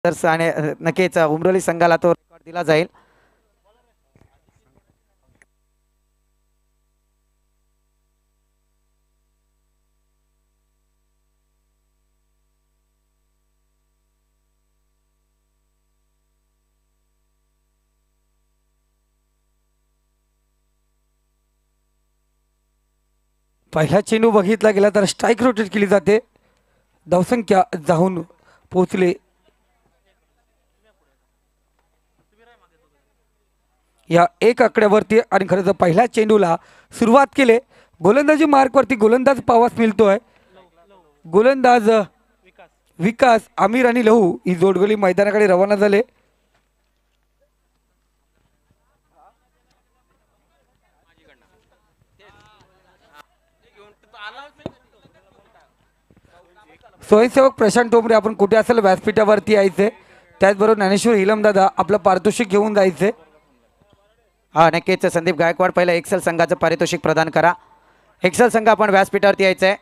आणि नक्कीच उमरोली संघाला तो रेकॉर्ड दिला जाईल. पहिला चेंडू बघितला गेला तर स्ट्राइक रोटेट केली जाते. धावसंख्या जाऊन पोहोचले या एक आकड्यावरती आणि खरं तर पहिल्या चेंडूला सुरुवात केले. गोलंदाजी मार्कवरती गोलंदाज पावास मिळतोय. गोलंदाज विकास आमिर आणि लहू ही जोडगोली मैदानाकडे रवाना झाले. स्वयंसेवक प्रशांत टोमरे आपण कुठे असेल व्यासपीठावरती यायचे. त्याचबरोबर ज्ञानेश्वर हिलमदादा आपलं पारितोषिक घेऊन जायचे. हा नक्कीच संदीप गायकवाड पहिला एक्सेल संघाचं पारितोषिक प्रदान करा. एक्सेल संघ आपण व्यासपीठावरती यायचंय.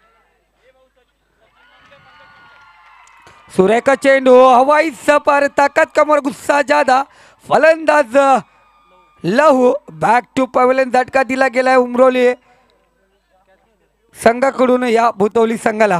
सुरेखा चेंडू हवाई सपार ताकद कमर गुस्सा जादा. फलंदाज लहू बॅक टू पवेलियन झटका दिला गेलाय उमरोली संघाकडून या भुतवली संघाला.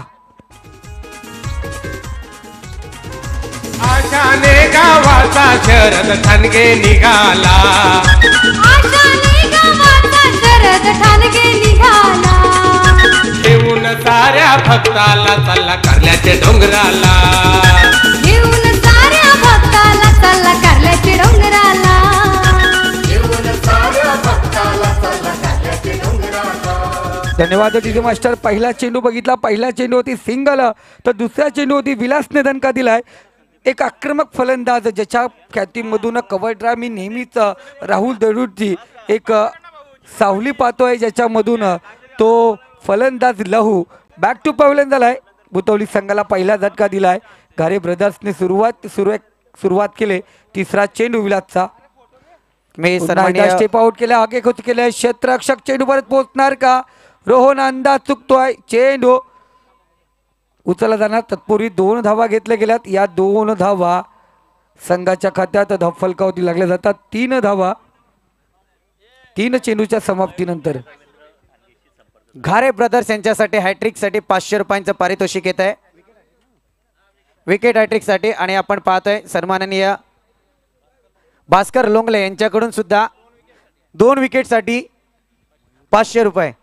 आशाने गावाचा शरद ठाणगे निघाला. आशाने गावाचा शरद ठाणगे निघाला. घेऊन साऱ्या भक्ताला चालला कारल्याच्या डोंगराला. घेऊन साऱ्या भक्ताला चालला कारल्याच्या डोंगराला. घेऊन साऱ्या भक्ताला चालला कारल्याच्या डोंगराला. धन्यवाद डीजे मास्टर. पहिला चेंडू बघितला. पहिला चेंडू होती सिंगल तर दुसऱ्या चेंडू होती विलासने धनका दिलाय. एक आक्रमक फलंदाज ज्याच्या ख्यातीमधून कव्हर ड्राय मी नेहमीच राहुल दरुडची एक सावली पाहतोय ज्याच्यामधून तो फलंदाज लहू बॅक टू पवेलियन झालाय. भुतवली संघाला पहिला झटका दिलाय. घारे ब्रदर्सने सुरुवात केले. तिसरा चेंडू विलासचा मी सन्माननीय स्टेप आउट केला. आगे खुच केले. क्षेत्ररक्षक चेंडू परत पोहोचणार का. रोहन अंदाज चुकतोय. चेंडू उचलला जाणार. तत्पूर्वी 2 धावा घेतल्या गेल्यात. या 2 धावा संघाच्या खात्यात धावफलकावरती लागल्या जातात. 3 धावा 3 चेंडूच्या समाप्तीनंतर. घारे ब्रदर्स यांच्यासाठी हॅट्रिक साठी 500 रुपयांचं पारितोषिक येत आहे. विकेट हॅट्रिक साठी. आणि आपण पाहतोय सन्माननीय भास्कर लोंगले यांच्याकडून सुद्धा 2 विकेट साठी 500 रुपये.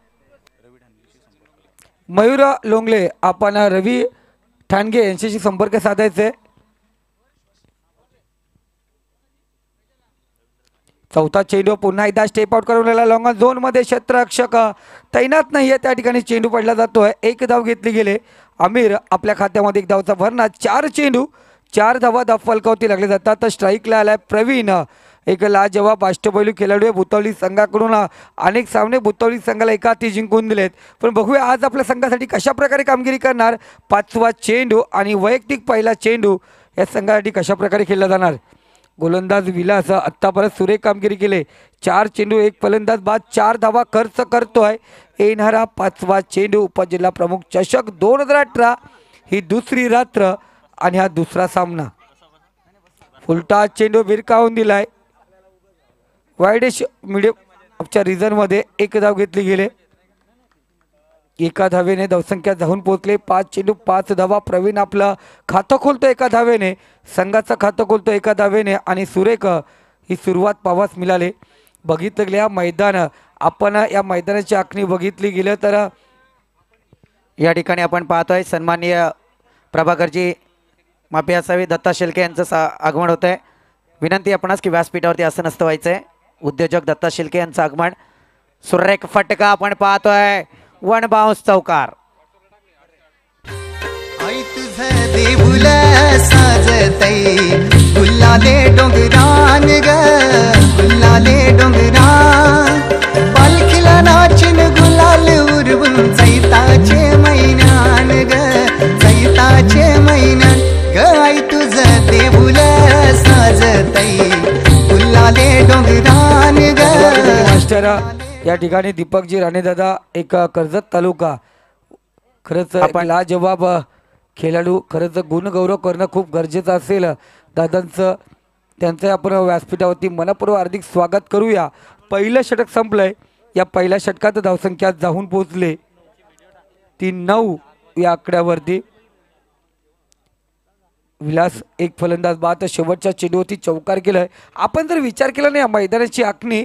मयूर लोंगले आपण रवी ठाणगे यांच्याशी संपर्क साधायचे. चौथा चेंडू पुन्हा एकदा स्टेप आउट करून राहिला. लॉंग झोन मध्ये क्षेत्ररक्षक तैनात नाहीये. त्या ठिकाणी चेंडू पडला जातोय. 1 धाव घेतली गेले. आमिर आपल्या खात्यामध्ये 1 धावचा भरणा. 4 चेंडू 4 धावा धावफलकावरती लागले जातात. तर स्ट्राईकला आलाय प्रवीण. एक लाजवाब अष्टपैलू खेळाडू आहे. भुतवली संघाकडून अनेक सामने भुतवली संघाला एकाहाती जिंकून दिलेत. पण बघूया आज आपल्या संघासाठी कशा प्रकारे कामगिरी करणार. 5वा चेंडू आणि वैयक्तिक पहिला चेंडू या संघासाठी कशा प्रकारे खेळला जाणार. गोलंदाज विलास आत्तापर्यंत सुरेख कामगिरी केले. 4 चेंडू 1 फलंदाज बाद 4 धावा खर्च करतोय. येणारा 5वा चेंडू उपजिल्हा प्रमुख चषक 2018 ही दुसरी रात्र आणि हा दुसरा सामना. फुलटा चेंडू भिरकावून दिलाय. वायडेश मिडियमच्या रिझनमध्ये 1 धाव घेतली गेले. 1 धावेने धावसंख्या जाऊन पोहोचले. 5 चेंडू 5 धावा. प्रवीण आपलं खातं खोलतो 1 धावेने. संघाचं खातं खोलतो 1 धावेने. आणि सुरेख ही सुरुवात पाहावयास मिळाले. बघितलं गेलं या मैदान आपण या मैदानाची आखणी बघितली गेलं तर या ठिकाणी आपण पाहतोय सन्माननीय प्रभाकरजी माफी असावी. दत्ता शिल्के यांचं आगमन होत आहे. विनंती आपणास की व्यासपीठावरती असं नसतं व्हायचंय. उद्योजक दत्ता शिल्के यांचं आगमन. सुरेख फटका आपण पाहतोय. 1 बाउन्स चौकार. आई तुझं देऊल साजतई गुल्लाले डोंगरान ग गुल्लाले डोंगरान. पालखीला नाचिन गुलाल उरवून चैताचे मैनान ग चैताचे मैनान ग. आई तुझं देऊल साजतई गुल्लाले डोंगरान ग. मास्टर या ठिकाणी दीपकजी राणेदादा एक कर्जत तालुका खरंच आपण लाजवाब खेळाडू खरंच गुणगौरव करणं खूप गरजेचं असेल दादांचं. त्यांचं आपण व्यासपीठावरती मनपूर्वक हार्दिक स्वागत करूया. पहिलं षटक संपलंय. या पहिल्या षटकात धावसंख्या जाऊन पोहोचले ती 9 या आकड्यावरती. विलास एक फलंदाज बाद शेवटच्या चेंडूवरती चौकार केलाय. आपण जर विचार केला नाही या मैदानाची आखणी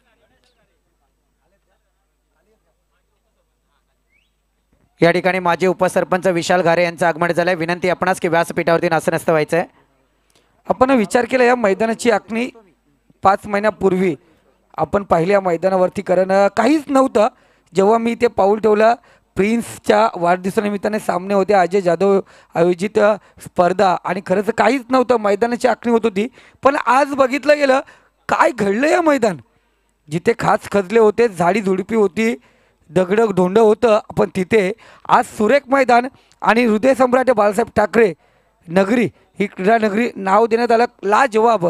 या ठिकाणी माजी उपसरपंच विशाल घारे यांचं आगमन झालंय. विनंती आपणास की व्यासपीठावरती आसनस्थ व्हायचंय. आपण विचार केला या मैदानाची आखणी 5 महिन्यापूर्वी आपण पाहिल्या मैदानावरती कारण काहीच नव्हतं. जेव्हा मी ते पाऊल ठेवलं प्रिन्सच्या वाढदिवसानिमित्ताने सामने होते अजय जाधव आयोजित स्पर्धा आणि खरंच काहीच नव्हतं. मैदानाची आखणी होत होती पण आज बघितलं गेलं काय घडलं या मैदान. जिथे खास खजले होते झाडी झुडपी होती दगडग धोंड होतं पण तिथे आज सुरेख मैदान आणि हृदय सम्राट बाळासाहेब ठाकरे नगरी ही क्रीडा नगरी नाव देण्यात आलं. लाजवाब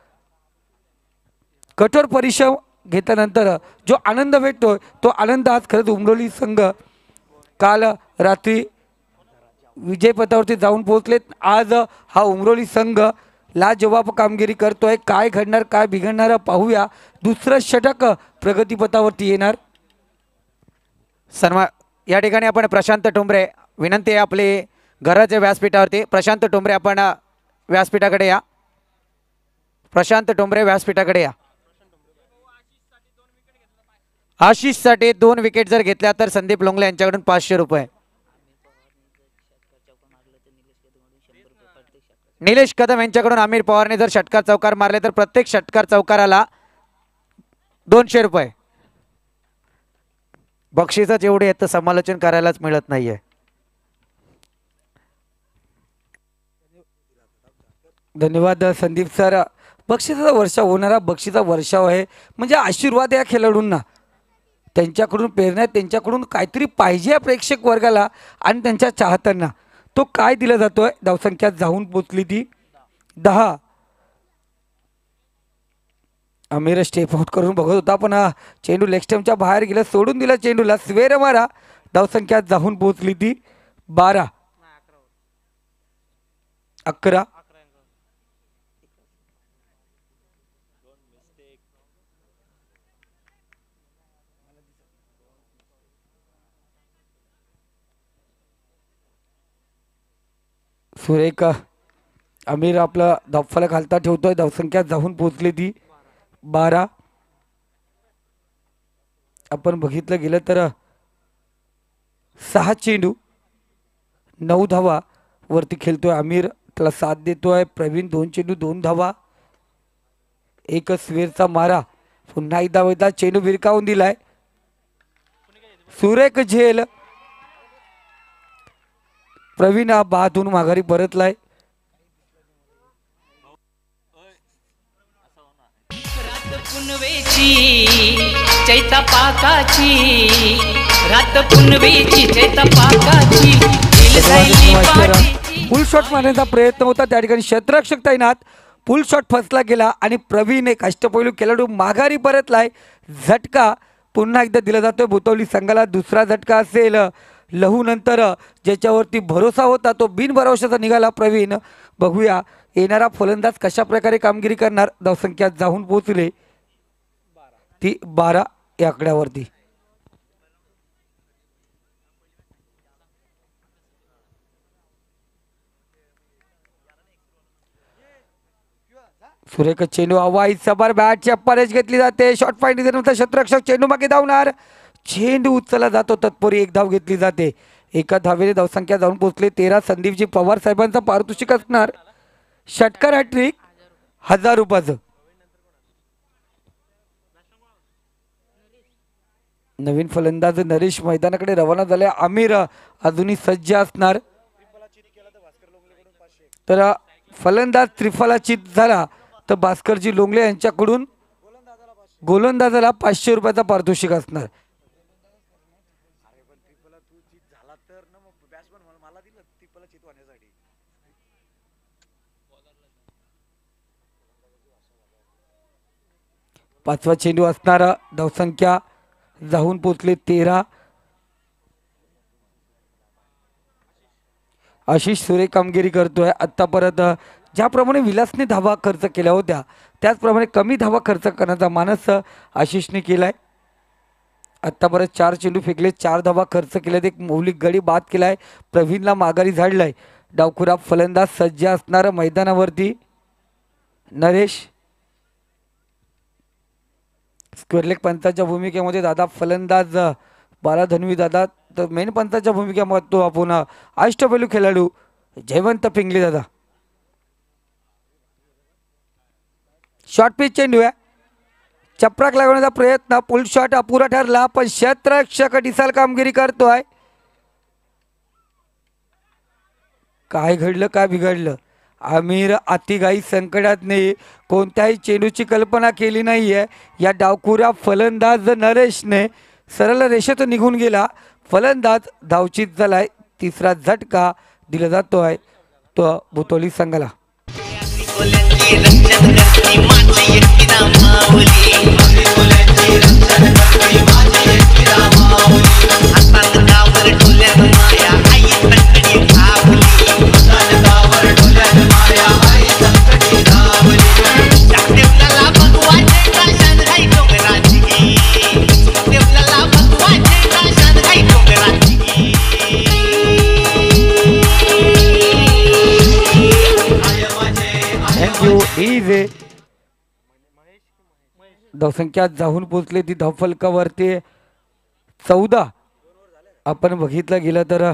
कठोर परिश्रम घेतल्यानंतर जो आनंद भेटतोय तो आनंद आज खरंच उमरोली संघ काल रात्री विजयपथावरती जाऊन पोहोचलेत. आज हा उमरोली संघ लाजवाब कामगिरी करतोय. काय घडणार काय बिघडणार पाहूया. दुसरं षटक प्रगतीपथावरती येणार. सन्मान या ठिकाणी आपण प्रशांत ठोंबरे विनंती आहे आपली गरज आहे व्यासपीठावरती. प्रशांत ठोंबरे आपण व्यासपीठाकडे या. प्रशांत ठोंबरे व्यासपीठाकडे या. आशिषसाठी 2 विकेट जर घेतल्या तर संदीप लोंगले यांच्याकडून 500 रुपये. निलेश कदम यांच्याकडून आमिर पवारने जर षटकार चौकार मारले तर प्रत्येक षटकार चौकाराला 200 रुपये. बक्षिसं जेवढे आहेत तर समालोचन करायलाच मिळत नाहीये. धन्यवाद संदीप सर. बक्षिसाचा वर्षाव होणारा बक्षिसा वर्षाव आहे म्हणजे आशीर्वाद या खेळाडूंना. त्यांच्याकडून प्रेरणा त्यांच्याकडून काहीतरी पाहिजे या प्रेक्षक वर्गाला आणि त्यांच्या चाहत्यांना. तो काय दिला जातोय. धावसंख्या जाऊन पोचली ती 10. आमिर स्टेप आउट करून बघत होता पण चेंडू लेग स्टंपच्या बाहेर गेला. सोडून दिला चेंडूला. स्वेर मारा. धावसंख्या जाऊन पोहोचली ती 12. 11. सुरेख आमिर आपला धावफलक हालता ठेवतोय. धावसंख्या जाऊन पोहोचली ती 12. आपण बघितलं गेलं तर 6 चेंडू 9 धावा वरती खेळतोय आमिर. त्याला साथ देतोय प्रवीण. 2 चेंडू 2 धावा. एक स्वेरचा मारा. पुन्हा एकदा चेंडू विरकावून दिलाय. सुरेख झेल. प्रवीण हा बाथून माघारी परतलाय. रात पुनवेची चैता पाकाची रात पुनवेची चैता पाकाची फुल शॉट मारण्याचा प्रयत्न होता त्या ठिकाणी क्षेत्ररक्षक तैनात. फुल शॉट फसला गेला आणि प्रवीण एक अष्टपैलू खेळाडू माघारी परतलाय. झटका पुन्हा एकदा दिला जातोय भुतवली संघाला. दुसरा झटका असेल लहू नंतर ज्याच्यावरती भरोसा होता तो बिनभरवशाचा निघाला प्रवीण. बघूया येणारा फलंदाज कशा प्रकारे कामगिरी करणार. धावसंख्या जाऊन पोहोचले ती 12 या आकड्यावरती. सुरेख चेंडू हवाई सबार बॅटच्या परेश घेतली जाते. शॉर्ट पॉईंट दिल्यानंतर क्षेत्ररक्षक चेंडू मागे धावणार. चेंडू उचलला जातो. तत्पूर्वी एक धाव घेतली जाते. एका धावेने धावसंख्या जाऊन पोहोचले 13. संदीपजी पवार साहेबांचा पारितोषिक असणार षटकार हॅट्रिक 1000 रुपयाचं. नवीन फलंदाज नरेश मैदानाकडे रवाना झाले. आमिर अजूनही सज्ज असणार. तर फलंदाज त्रिफलाचित झाला तर भास्करजी लोंगले यांच्याकडून गोलंदाजाला 500 रुपयाचा पारितोषिक असणार. पाचवा चेंडू असणारा. धावसंख्या जाऊन पोचले 13. आशिष सुरेख कामगिरी करतोय. आत्ता परत ज्याप्रमाणे विलासने धावा खर्च केल्या होत्या त्याचप्रमाणे कमी धावा खर्च करण्याचा मानस आशिषने केलाय. आत्ता परत 4 चेंडू फेकले, 4 धावा खर्च केल्यात, एक मौलिक गडी बाद केलाय, प्रवीणला माघारी झाडलाय. डावखुरा फलंदाज सज्ज असणार मैदानावरती नरेश. स्क्वेअरलेग पंचाच्या भूमिकेमध्ये दादा फलंदाज बाला धनवी दादा, तर मेन पंचाच्या भूमिकेमध्ये तो आपण अष्टपैलू खेळाडू जयवंत पिंगले दादा. शॉर्ट पिच चेंडू आहे, चपराक लागवण्याचा प्रयत्न, पुल शॉट अपुरा ठरला, पण क्षेत्ररक्षक डिसाल कामगिरी करतोय. काय घडलं काय बिघडलं, आमिर अतिघाई संकटातने कोणत्याही चेंडूची कल्पना केली नाहीये. या डावखुऱ्या फलंदाज नरेशने सरळ रेषेतून निघून गेला. फलंदाज धावचीत झालाय. तिसरा झटका दिला जातोय तो बुतोली संघाला. धावसंख्या जाऊन पोचले ती धावफलकावरती 14. आपण बघितलं गेलं तर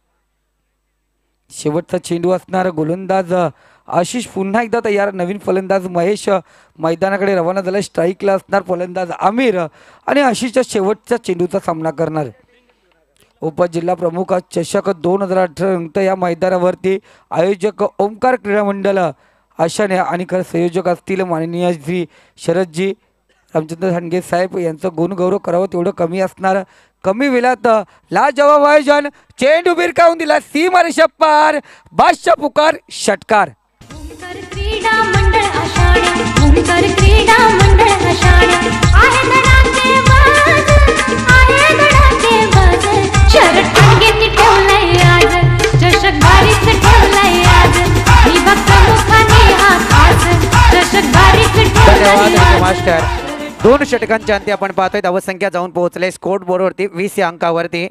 शेवटचा चेंडू असणार. गोलंदाज आशिष पुन्हा एकदा तयार. नवीन फलंदाज महेश मैदानाकडे रवाना झाला. स्ट्राईकला असणार फलंदाज आमिर आणि आशिषच्या शेवटच्या चेंडूचा सामना करणार. उपजिल्हा प्रमुख चषक 2018 या मैदानावरती आयोजक ओमकार क्रीडा मंडळ आशाने आणि खरं संयोजक असतील माननीय श्री शरदजी रामचंद्र हांडगे साहेब यांचं गुणगौरव करावं तेवढं कमी असणार. कमी वेळात लाजवाब आयोजन, चेंडू बिरकावून दिला सीमारेषा पार, बादशाह पुकार, षटकार. ओंकार क्रीडा मंडळ आषाढ, ओंकार क्रीडा मंडळ आषाढ, आहे धडाके बाज, आहे धडाके बाज, शरद टांगेत ठेवलाय आज, चषक बारीच ठेवलाय आज, विभाग प्रमुखाने हा खास, चषक बारीच धन्यवाद ठेवलाय मास्टर. 2 षटकांच्या अंती आपण पाहतोय धावसंख्या जाऊन पोहोचले स्कोर बोर्डवरती 20 या अंकावरती.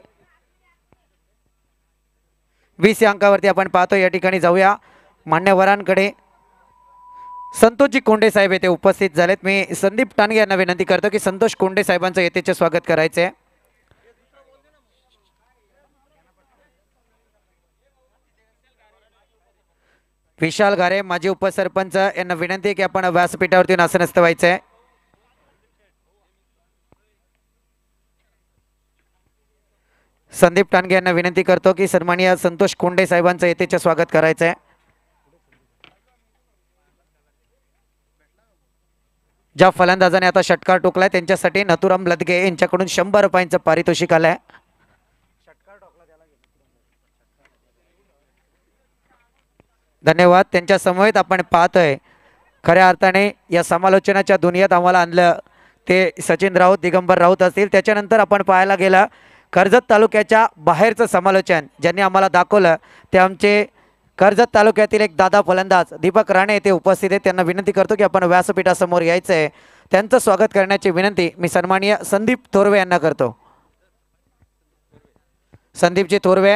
20 या अंकावरती आपण पाहतोय. या ठिकाणी जाऊया मान्यवरांकडे. संतोषजी कोंडे साहेब येथे उपस्थित झालेत. मी संदीप टानगे यांना विनंती करतो की संतोष कोंडे साहेबांचं येथेचे स्वागत करायचे आहे. विशाल घारे माजी उपसरपंच यांना विनंती आहे की आपण व्यासपीठावरती आसनस्थ व्हायचं आहे. संदीप टानगे यांना विनंती करतो की सन्माननीय संतोष कोंडे साहेबांचं येथेचे स्वागत करायचं आहे. ज्या फलंदाजाने आता षटकार टोकलाय त्यांच्यासाठी नथुराम लदगे यांच्याकडून 100 रुपयांचं पारितोषिक आलंय. धन्यवाद. त्यांच्या समवेत आपण पाहतोय खऱ्या अर्थाने या समालोचनाच्या दुनियेत आम्हाला आणलं ते सचिन राऊत, दिगंबर राऊत असतील. त्याच्यानंतर आपण पाहायला गेलं कर्जत तालुक्याच्या बाहेरचं समालोचन ज्यांनी आम्हाला दाखवलं ते आमचे कर्जत तालुक्यातील एक दादा फलंदाज दीपक राणे येथे उपस्थित आहेत. त्यांना विनंती करतो की आपण व्यासपीठासमोर यायचं आहे. त्यांचं स्वागत करण्याची विनंती मी सन्माननीय संदीप थोरवे यांना करतो. संदीपजी थोरवे,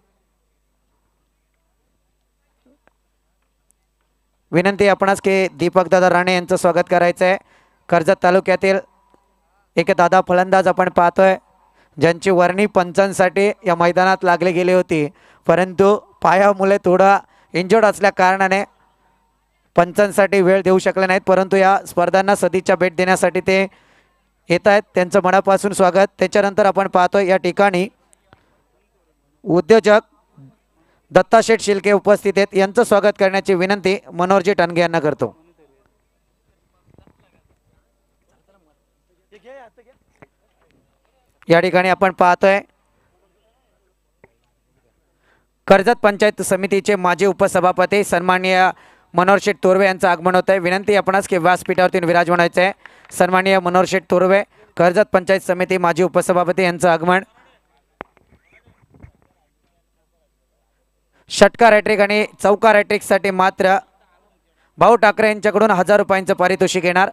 विनंती आपणास की दीपक दादा राणे यांचं स्वागत करायचं आहे. कर्जत तालुक्यातील एक दादा फलंदाज आपण पाहतोय ज्यांची वर्णी पंचांसाठी या मैदानात लागली गेली होती, परंतु पायामुळे थोडा इंजर्ड असल्या कारणाने पंचांसाठी वेळ देऊ शकले नाहीत, परंतु या स्पर्धांना सदिच्छा भेट देण्यासाठी ते येत आहेत. त्यांचं मनापासून स्वागत. त्याच्यानंतर आपण पाहतोय या ठिकाणी उद्योजक दत्ताशेठ शिलके उपस्थित आहेत. यांचं स्वागत करण्याची विनंती मनोहरजी टानगे यांना करतो. या ठिकाणी आपण पाहतोय कर्जत पंचायत समितीचे माजी उपसभापती सन्माननीय मनोहरशेठ तोरवे यांचं आगमन होत आहे. विनंती आपणास की व्यासपीठावरती विराजमान व्हायचं आहे. सन्माननीय मनोहरशेठ तोरवे कर्जत पंचायत समिती माजी उपसभापती यांचं आगमन. षटकार हॅट्रिक आणि चौकार हॅट्रिकसाठी मात्र भाऊ ठाकरे यांच्याकडून 1000 रुपयांचं पारितोषिक येणार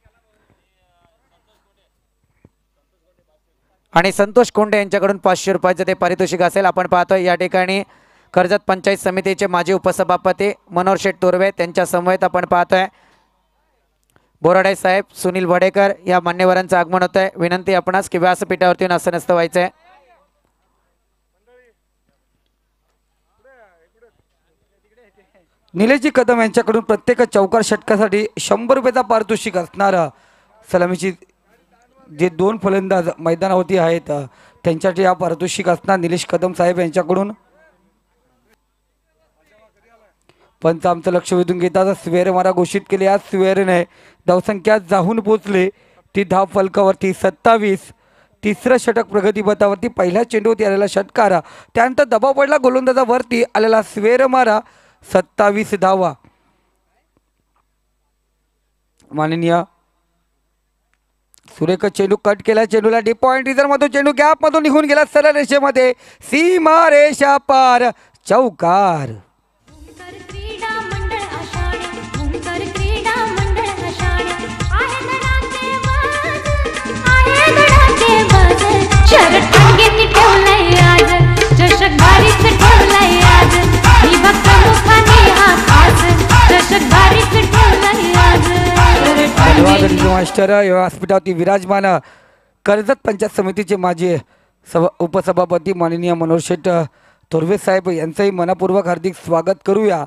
आणि संतोष कोंडे यांच्याकडून 500 रुपयाचं ते पारितोषिक असेल. आपण पाहतोय या ठिकाणी कर्जत पंचायत समितीचे माजी उपसभापती मनोहर शेठ तोरवे त्यांच्या समवेत आपण पाहतोय बोराडे साहेब, सुनील वडेकर या मान्यवरांचं आगमन होत आहे. विनंती आपणास की व्यासपीठावरती असं नसतं व्हायचंय. निलेशजी कदम यांच्याकडून प्रत्येक चौकार षटकासाठी 100 रुपयाचा पारितोषिक असणारा सलामीची जे 2 फलंदाज मैदानावरती आहेत त्यांच्यासाठी हा पारितोषिक असणार निलेश कदम साहेब यांच्याकडून. पंच आमचं लक्ष वेधून घेतात. स्वेर मारा घोषित केले. आज स्वेरने धावसंख्या जाहून पोचले ती धाव फलकावरती 27. तिसरं षटक प्रगतीपथावरती पहिल्या चेंडूवरती आलेला षटकार त्यानंतर दबाव पडला गोलंदाजावरती आलेला स्वेर मारा 27 धावा. माननीय सुरेख चेंडू कट केला. चेंडूला डी पॉइंट रिझर मधून चेंडू गॅप मधून निघून गेला सरळ रेषेमध्ये सीमा रेषा पार चौकार. ओंकार क्रीडा मंडळ आषाढ ओंकार क्रीडा मंडळ आषाढ आहे धडाके बाज शरद अंगेती ठेवलाय आज चषक भारीच ठेवलाय आज विभाग प्रमुखाने हा खास चषक भारीच ठेवलाय आज धन्यवाद मास्टर. या व्यासपीठावरती विराजमान कर्जत पंचायत समितीचे माजी उपसभापती माननीय मनोहर शेठ तोरवे साहेब यांचंही मनपूर्वक हार्दिक स्वागत करूया.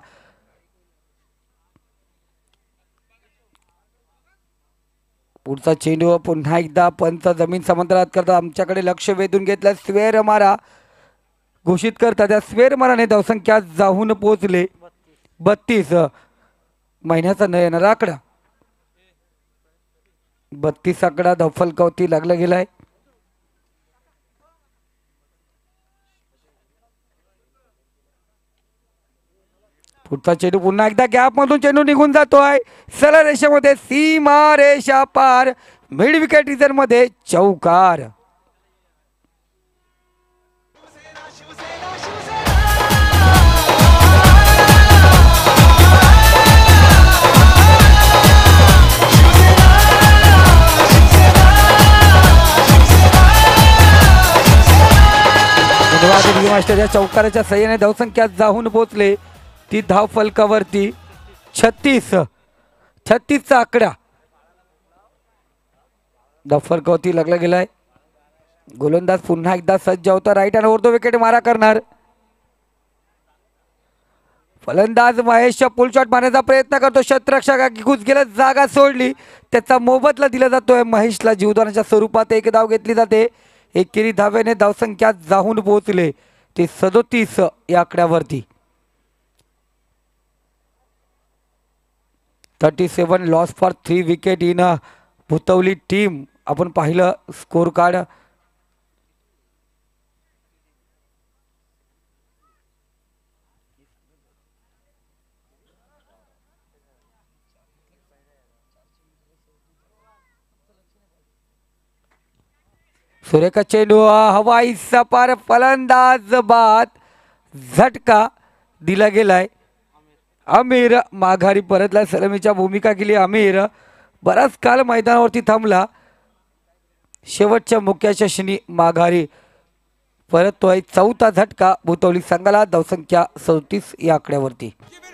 पुढचा चेंडू पुन्हा एकदा पंच जमीन समांतरात करता आमच्याकडे लक्ष वेधून घेतलं. स्वेर मारा घोषित करता त्या स्वेर माराने धावसंख्या जाहून पोहोचले 32. महिन्याचा न येणारा आकडा 32 आकडा धावफलकावरती लागला गेलाय. पुढचा चेंडू पुन्हा एकदा गॅप मधून चेंडू निघून जातोय सरळ रेषेमध्ये सीमा रेषा पार मिड विकेट रिझर मध्ये चौकार. धन्यवाद मास्टर. या चौकाराच्या सह्याने धावसंख्या जाहून पोहोचले ती धाव फलकावरती 36चा आकडा धाव फलकावरती लागला गेलाय. गोलंदाज पुन्हा एकदा सज्ज होता. Right hand over the wicket मारा करणार. फलंदाज महेश पुल शॉट मारण्याचा प्रयत्न करतो. क्षेत्ररक्षक घुस गेला जागा सोडली त्याचा मोबदला दिला जातोय. महेशला जीवदानाच्या स्वरूपात एक धाव घेतली जाते. एकेरी धावेने धावसंख्या जाहून पोहोचले ते 37 या आकड्यावरती. 37 loss for 3 wicket in Bhutavali team. आपण पाहिलं स्कोर कार्ड. सुरेखा चेंडू हवाई सपार फलंदाज बाद झटका दिला गेलाय. आमिर माघारी परतला. सलामीच्या भूमिका केली आमिर. बराच काल मैदानावरती थांबला. शेवटच्या मुख्य शनी माघारी परततोय. 4था झटका भूतवली संघाला. धावसंख्या 37 या आकड्यावरती.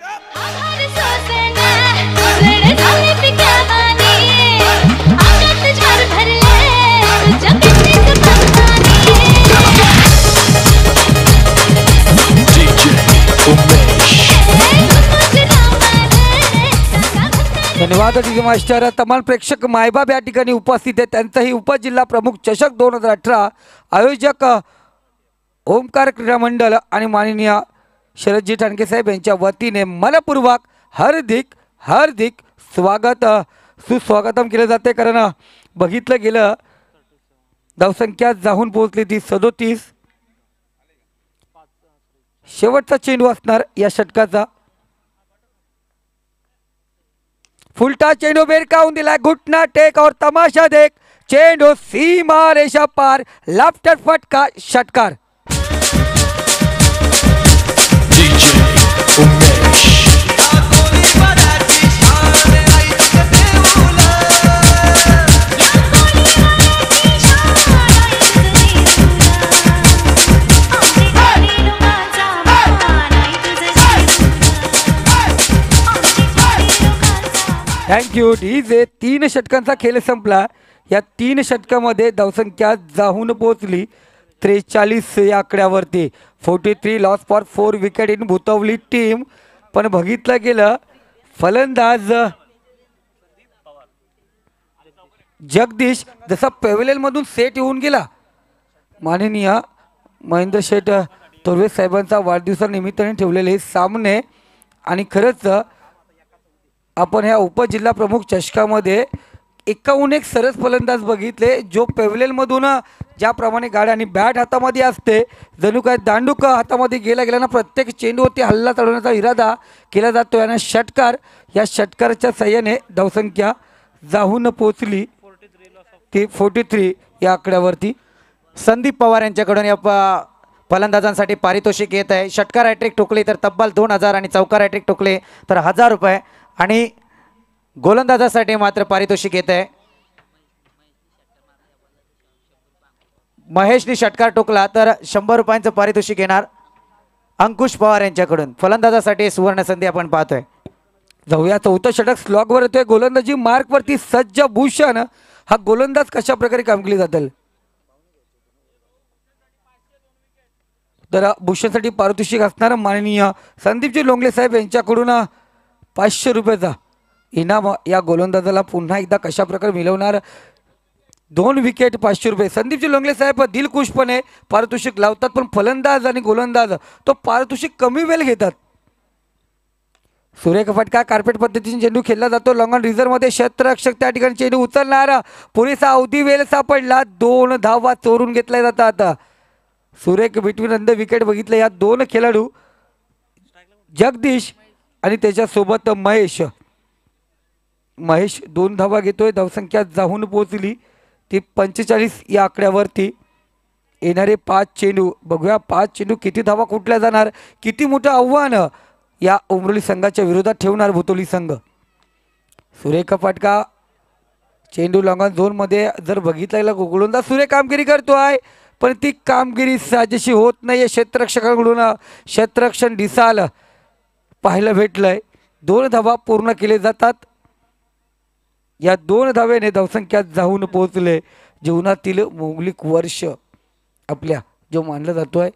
धन्यवाद डीजे मास्टर. तमाम प्रेक्षक मायबाब या ठिकाणी उपस्थित आहेत. त्यांचाही उपजिल्हा प्रमुख चषक 2018 आयोजक ओमकार क्रीडा मंडळ आणि माननीय शरदजी ठाणके साहेब यांच्या वतीने मनपूर्वक हार्दिक स्वागत सुस्वागतम केलं जाते. कारण बघितलं गेलं धावसंख्या जाहून पोहोचली ती 37. शेवटचा चेंडू असणार या षटकाचा. फुलटा चेंडू बेरकावून दिला. घुटना टेक और तमाशा देख. चेंडू सीमा रेषा पार. लाफ्टर फटका षटकार. DJ thank you DJ. 3 षटकांचा खेळ संपला. या 3 षटकामध्ये धावसंख्या जाऊन पोहोचली 43 या आकड्यावरती. 43 loss for 4 wicket in Bhutavali team. पण बघितलं गेलं फलंदाज जगदीश जसा पॅव्हेलियनमधून सेट येऊन गेला. माननीय महेंद्र शेठ तोरवे साहेबांचा वाढदिवसानिमित्ताने ठेवलेले हे सामने आणि खरंच आपण ह्या उपजिल्हा प्रमुख चषकामध्ये एकाहून एक सरस फलंदाज बघितले. जो पॅव्हेलियनमधून ज्याप्रमाणे गाड्या आणि बॅट हातामध्ये असते जणू काय दांडूक हातामध्ये गेला ना प्रत्येक चेंडूवरती हल्ला चढवण्याचा इरादा केला जातो. आणि षटकार या षटकाराच्या सहाय्याने धावसंख्या जाऊन पोहोचली ती 43 या आकड्यावरती. संदीप पवार यांच्याकडून या फलंदाजांसाठी पारितोषिक येत आहे. षटकार हॅट्रिक ठोकली तर तब्बल 2000 आणि चौकार हॅट्रिक ठोकले तर 1000 रुपये आणि गोलंदाजासाठी मात्र पारितोषिक येत आहे. महेशने षटकार ठोकला तर 100 रुपयांचं पारितोषिक येणार अंकुश पवार यांच्याकडून. फलंदाजासाठी सुवर्ण संधी आपण पाहतोय. जाऊया 4थं षटक स्लॉगवर येतोय. गोलंदाजी मार्कवरती सज्ज भूषण. हा गोलंदाज कशा प्रकारे कामगिरी जातील तर भूषणसाठी पारितोषिक असणार माननीय संदीपजी लोंगले साहेब यांच्याकडून 500 रुपयाचा इनाम या गोलंदाजाला पुन्हा एकदा कशा प्रकारे मिळवणार. 2 विकेट 500 रुपये. संदीपजी लोंगले साहेब दिलखुशपणे पारितोषिक लावतात पण फलंदाज आणि गोलंदाज तो पारितोषिक कमी वेळ घेतात. सुरेख फटका कार्पेट पद्धतीने चेंडू खेळला जातो. लॉंगॉन रिझर्व्हमध्ये क्षेत्ररक्षक त्या ठिकाणी चेंडू उचलणार. पुरेसा अवधी वेळ सापडला. 2 धावा चोरून घेतल्या जातात. सुरेख बिटवीन अंद विकेट बघितलं या 2 खेळाडू जगदीश आणि त्याच्यासोबत महेश. 2 धावा घेतोय. धावसंख्या जाऊन पोहोचली ती 45 या आकड्यावरती. येणारे 5 चेंडू बघूया 5 चेंडू किती धावा कुठल्या जाणार. किती मोठं आव्हान या उमरोली संघाच्या विरोधात ठेवणार भुतोली संघ. सुरेख फटका चेंडू लॉंगॉन झोनमध्ये जर बघितला गोलंदाज सुरेख कामगिरी करतोय पण ती कामगिरी साजेशी होत नाही. क्षेत्ररक्षकांकडून क्षेत्ररक्षण दिसाल पाहायला भेटलंय. 2 धावा पूर्ण केले जातात. या 2 धाव्याने धावसंख्या जाऊन पोहोचले. जीवनातील मौलिक वर्ष आपल्या जो मानला जातोय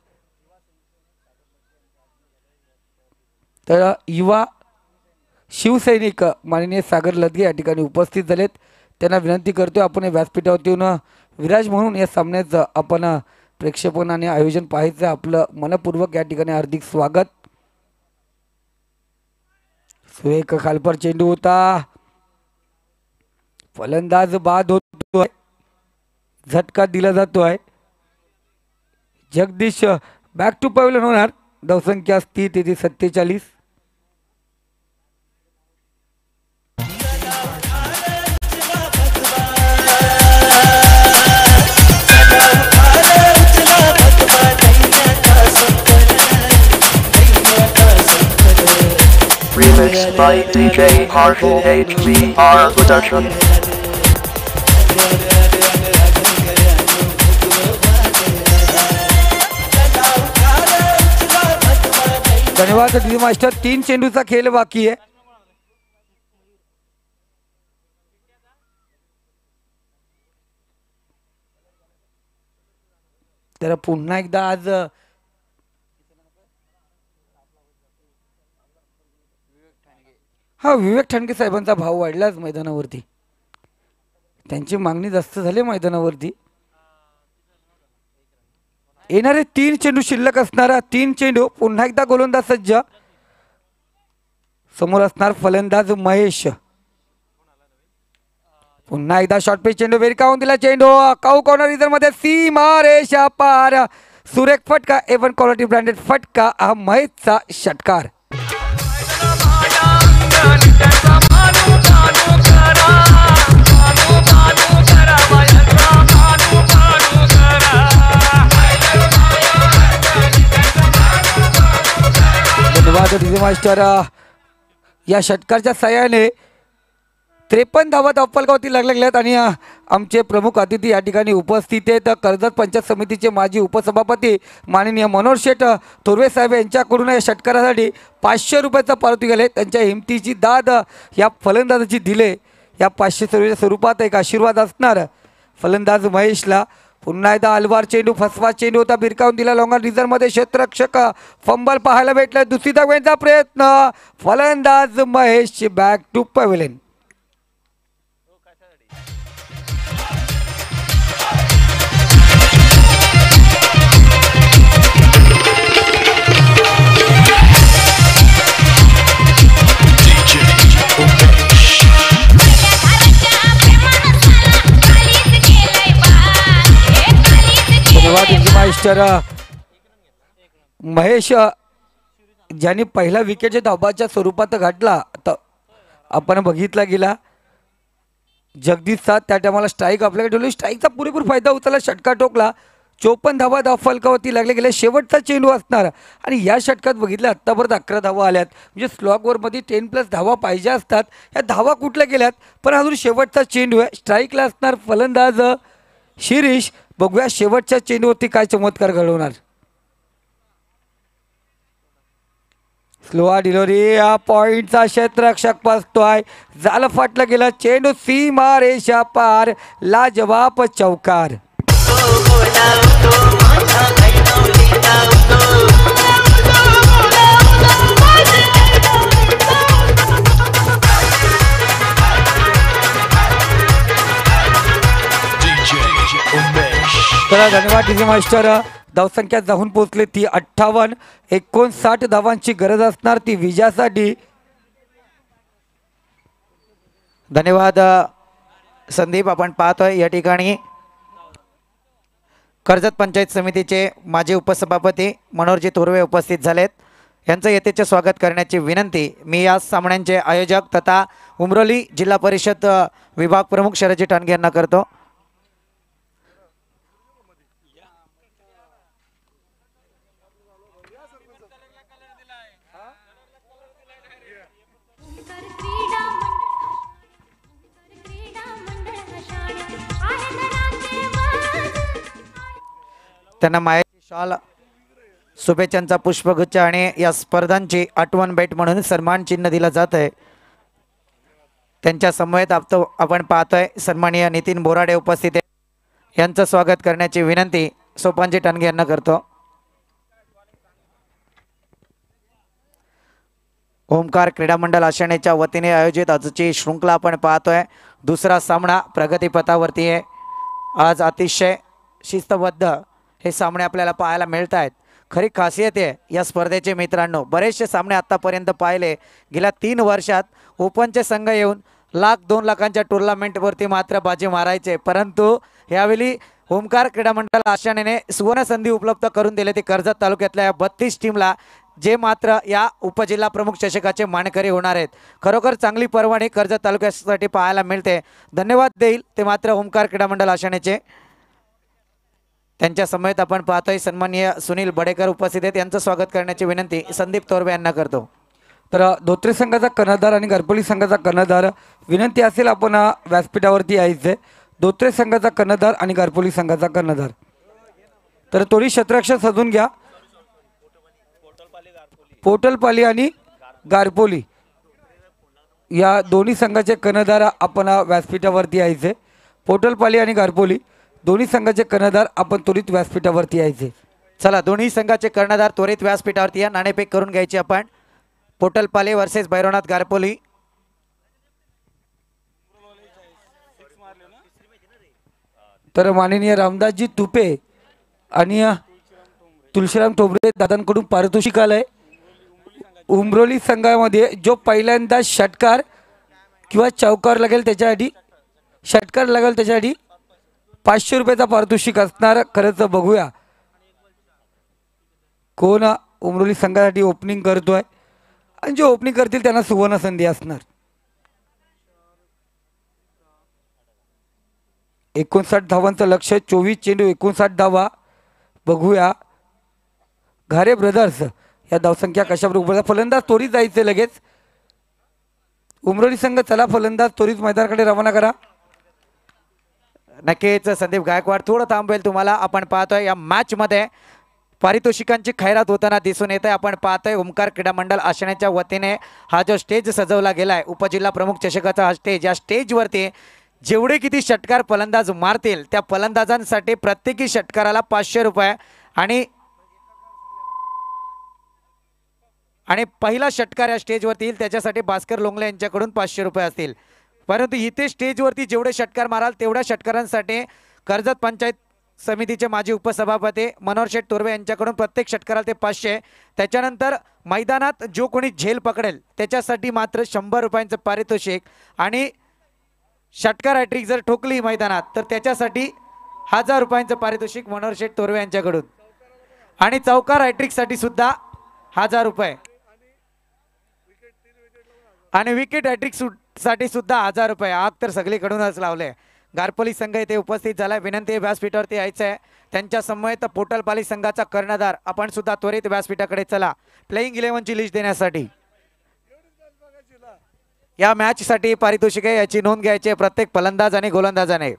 तर युवा शिवसैनिक माननीय सागर लदगे या ठिकाणी उपस्थित झालेत. त्यांना विनंती करतोय आपण व्यासपीठावरती येऊन विराज म्हणून या सामन्याचं आपण प्रेक्षेपण आणि आयोजन पाहायचं. आपलं मनपूर्वक या ठिकाणी हार्दिक स्वागत. सुरेख खालपर चेंडू होता. फलंदाज बाद होतोय. झटका दिला जातोय. जगदीश बॅक टू पॅव्हेलियन होणार. धावसंख्या असती तेथे 47. Remixed by DJ Harshal HVR Production. धन्यवाद डी मास्टर. 3 चेंडूचा खेळ बाकी आहे. तर पुन्हा एकदा आज हा विवेक ठाणगे साहेबांचा भाव वाढलाच मैदानावरती. त्यांची मागणी जास्त झाली मैदानावरती. येणारे 3 चेंडू शिल्लक असणारा 3 चेंडू. पुन्हा एकदा गोलंदाज सज्ज. समोर असणार फलंदाज महेश. पुन्हा एकदा शॉर्ट पिच चेंडू वेरकावून दिला. चेंडू काऊ कॉर्नर रिझर्व मध्ये सीमा रेषा पार. सुरेख फटका एवन क्वालिटी ब्रँडेड फटका. हा महेशचा षटकार. धन्यवाद डीजे मास्टर. या षटकारच्या साह्याने 53 धावा धावफलकावरती लागल्या गेल्यात आणि आमचे प्रमुख अतिथी या ठिकाणी उपस्थित आहेत. कर्जत पंचायत समितीचे माजी उपसभापती माननीय मनोहर शेठ थोरवे साहेब यांच्याकडून या षटकारासाठी 500 रुपयाचा पारितोषिक आले. त्यांच्या हिमतीची दाद या फलंदाजाची दिले. या 500 रुपयाच्या स्वरूपात एक आशीर्वाद असणार फलंदाज महेशला. पुन्हा एकदा अलवार चेंडू फसवा चेंडू होता भिरकावून दिला लॉंगर रिझर्वमध्ये क्षेत्ररक्षक फंबल पाहायला भेटला. दुसरी धावेचा प्रयत्न फलंदाज Mahesh back to pavilion. Master Mahesh ज्यांनी पहिला विकेटच्या धाबाच्या स्वरूपात घातला तर आपण बघितला गेला जगदीश साथ त्या टायमाला स्ट्राईक आपल्याकडे ठेवली. स्ट्राईकचा पुरेपूर फायदा उचलला. षटका टोकला. 54 धावा धावफलकावरती लागले गेले. शेवटचा चेंडू असणार आणि या षटकात बघितलं आत्तापर्यंत 11 धावा आल्यात. म्हणजे स्लॉग ओव्हरमध्ये 10+ धावा पाहिजे असतात. या धावा कुठल्या गेल्यात पण अजून शेवटचा चेंडू आहे. स्ट्राईकला असणार फलंदाज शिरीष. बघूया शेवटच्या चेंडूवरती काय चमत्कार घडवणार. स्लोआ डिलिव्हरी या पॉइंटचा क्षेत्ररक्षक पासतोय. झालं फाटलं गेलं. चेंडू सीमा रेषा पार. लाजवाब चौकार. तर धन्यवाद डीजे मास्टर. धावसंख्या जाऊन पोहोचली ती 58. 59 धावांची गरज असणार ती विजयासाठी. धन्यवाद संदीप. आपण पाहतोय या ठिकाणी कर्जत पंचायत समितीचे माजी उपसभापती मनोहरजी थोरवे उपस्थित झालेत. यांचं यथेचे स्वागत करण्याची विनंती मी या सामन्यांचे आयोजक तथा उमरोली जिल्हा परिषद विभाग प्रमुख शरदजी टांगे यांना करतो. त्यांना मायाची शॉल शुभेच्छांचा पुष्पगुच्छ आणि या स्पर्धांची आठवण भेट म्हणून सन्मान चिन्ह दिलं जात आहे. त्यांच्या समवेत आपण पाहतोय सन्माननीय नितीन बोराडे उपस्थित आहे. यांचं स्वागत करण्याची विनंती सोपानजी टांगे यांना करतो. ओमकार क्रीडा मंडळ आषाणेच्या वतीने आयोजित आजची शृंखला आपण पाहतोय. दुसरा सामना प्रगतीपथावरती आहे. आज अतिशय शिस्तबद्ध हे सामने आपल्याला पाहायला मिळत आहेत. खरी खासियत आहे या स्पर्धेचे मित्रांनो. बरेचसे सामने आत्तापर्यंत पाहिले. गेल्या 3 वर्षात ओपनचे संघ येऊन 1,00,000-2 लाखांच्या टुर्नामेंटवरती मात्र बाजी मारायचे. परंतु यावेळी ओमकार क्रीडा मंडळ आशानेने सुवर्ण संधी उपलब्ध करून दिली ती कर्जत तालुक्यातल्या या 32 टीमला जे मात्र या उपजिल्हा प्रमुख चषकाचे मानकरी होणार आहेत. खरोखर चांगली पर्वणी कर्जत तालुक्यासाठी पाहायला मिळते. धन्यवाद देईल ते मात्र ओमकार क्रीडा मंडळ आशानेचे. त्यांच्या समेत आपण पाहतोय सन्माननीय सुनील बडेकर उपस्थित आहेत. यांचं स्वागत करण्याची विनंती संदीप तोरवे यांना करतो. तर धोत्रे संघाचा कर्णधार आणि घरपोली संघाचा कर्णधार विनंती असेल आपण व्यासपीठावरती यायचे. धोत्रे संघाचा कर्णधार आणि घरपोली संघाचा कर्णधार. तर थोडी क्षेत्ररक्षक सजून घ्या. पोटलपाली आणि गारपोली या दोन्ही संघाचे कर्णधार आपण व्यासपीठावरती यायचे. पोटलपाली आणि गारपोली दोन्ही संघाचे कर्णधार आपण त्वरित व्यासपीठावरती यायचे. चला दोन्ही संघाचे कर्णधार त्वरित व्यासपीठावरती या. नाणेफेक करून घ्यायची आपण. पोटलपाले वर्सेस भैरवनाथ गारपोली. तर माननीय रामदासजी तुपे आणि तुलसीराम टोबरे दादांकडून पारितोषिक आलंय. उमरोली संघामध्ये जो पहिल्यांदा षटकार किंवा चौकार लागेल त्याच्यासाठी षटकार लागेल त्याच्यासाठी 500 रुपयाचा पारितोषिक असणार. खरंच बघूया कोण उमरोली संघासाठी ओपनिंग करतोय आणि जे ओपनिंग करतील त्यांना सुवर्ण संधी असणार. 59 धावांचं लक्ष. 24 चेंडू 59 धावा. बघूया घारे ब्रदर्स या धावसंख्या कशा बरोबर. फलंदाज तोरी जायचे लगेच. उमरोली संघ चला फलंदाज त्वरित मैदानाकडे रवाना करा. नक्कीच संदीप गायकवाड थोडं थांबवेल तुम्हाला. आपण पाहतोय या मॅच मध्ये पारितोषिकांची खैरात होताना दिसून येत आहे. आपण पाहतोय ओमकार क्रीडा मंडळ आश्रयाच्या वतीने हा जो स्टेज सजवला गेलाय उपजिल्हा प्रमुख चषकाचा हा स्टेज, या स्टेजवरती जेवढे किती षटकार फलंदाज मारतील त्या फलंदाजांसाठी प्रत्येकी षटकाराला 500 रुपये आणि पहिला षटकार या स्टेजवरती येईल त्याच्यासाठी भास्कर लोंगले यांच्याकडून 500 रुपये असतील. परंतु इथे स्टेजवरती जेवढे षटकार माराल तेवढ्या षटकारांसाठी कर्जत पंचायत समितीचे माजी उपसभापती मनोहर शेठ तोरवे यांच्याकडून प्रत्येक षटकाराला ते 500. त्याच्यानंतर मैदानात जो कोणी झेल पकडेल त्याच्यासाठी मात्र 100 रुपयांचं पारितोषिक आणि षटकार हॅट्रिक जर ठोकली मैदानात तर त्याच्यासाठी 1000 रुपयांचं पारितोषिक मनोहर शेठ तोरवे यांच्याकडून आणि चौकार हॅट्रिकसाठी सुद्धा 1000 रुपये आणि विकेट हॅट्रिक साठी सुद्धा 1000 रुपये. आग तर सगळीकडूनच लावले. गारपोली संघ इथे उपस्थित झालाय. विनंती व्यासपीठावरती यायचं आहे. त्यांच्या समवेत पोटलपाली संघाचा कर्णधार आपण सुद्धा त्वरित व्यासपीठाकडे चला प्लेइंग 11ची लिस्ट देण्यासाठी. या मॅच साठी पारितोषिक आहे याची नोंद घ्यायची आहे प्रत्येक फलंदाज आणि गोलंदाजाने.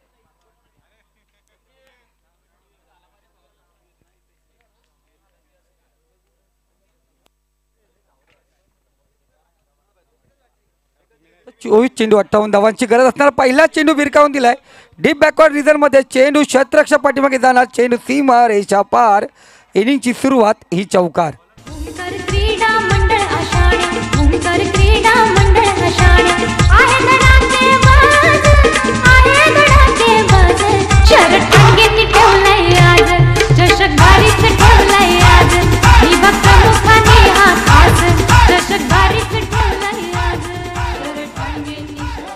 चोवीस चेंडू 58 धावांची गरज असणार. पहिला चेंडू भिरकावून दिलाय डीप बॅकवर्ड रिझन मध्ये. चेंडू क्षेत्ररक्षक पाठीमागे जाणार. चेंडू सीमा रेषा पार. इनिंगची सुरुवात ही चौकार. ओंकार क्रीडा मंडळ आषाढ, ओंकार क्रीडा मंडळ आषाढ. आहे धडाके बाज, आहे धडाके बाज. शर्ट अंगेती ठेवलंय आज, चषक भारीच ठेवलंय आज. विभाग प्रमुखाने हा खास, चषक भारीच ठेवलंय आज. शर्ट अंगेती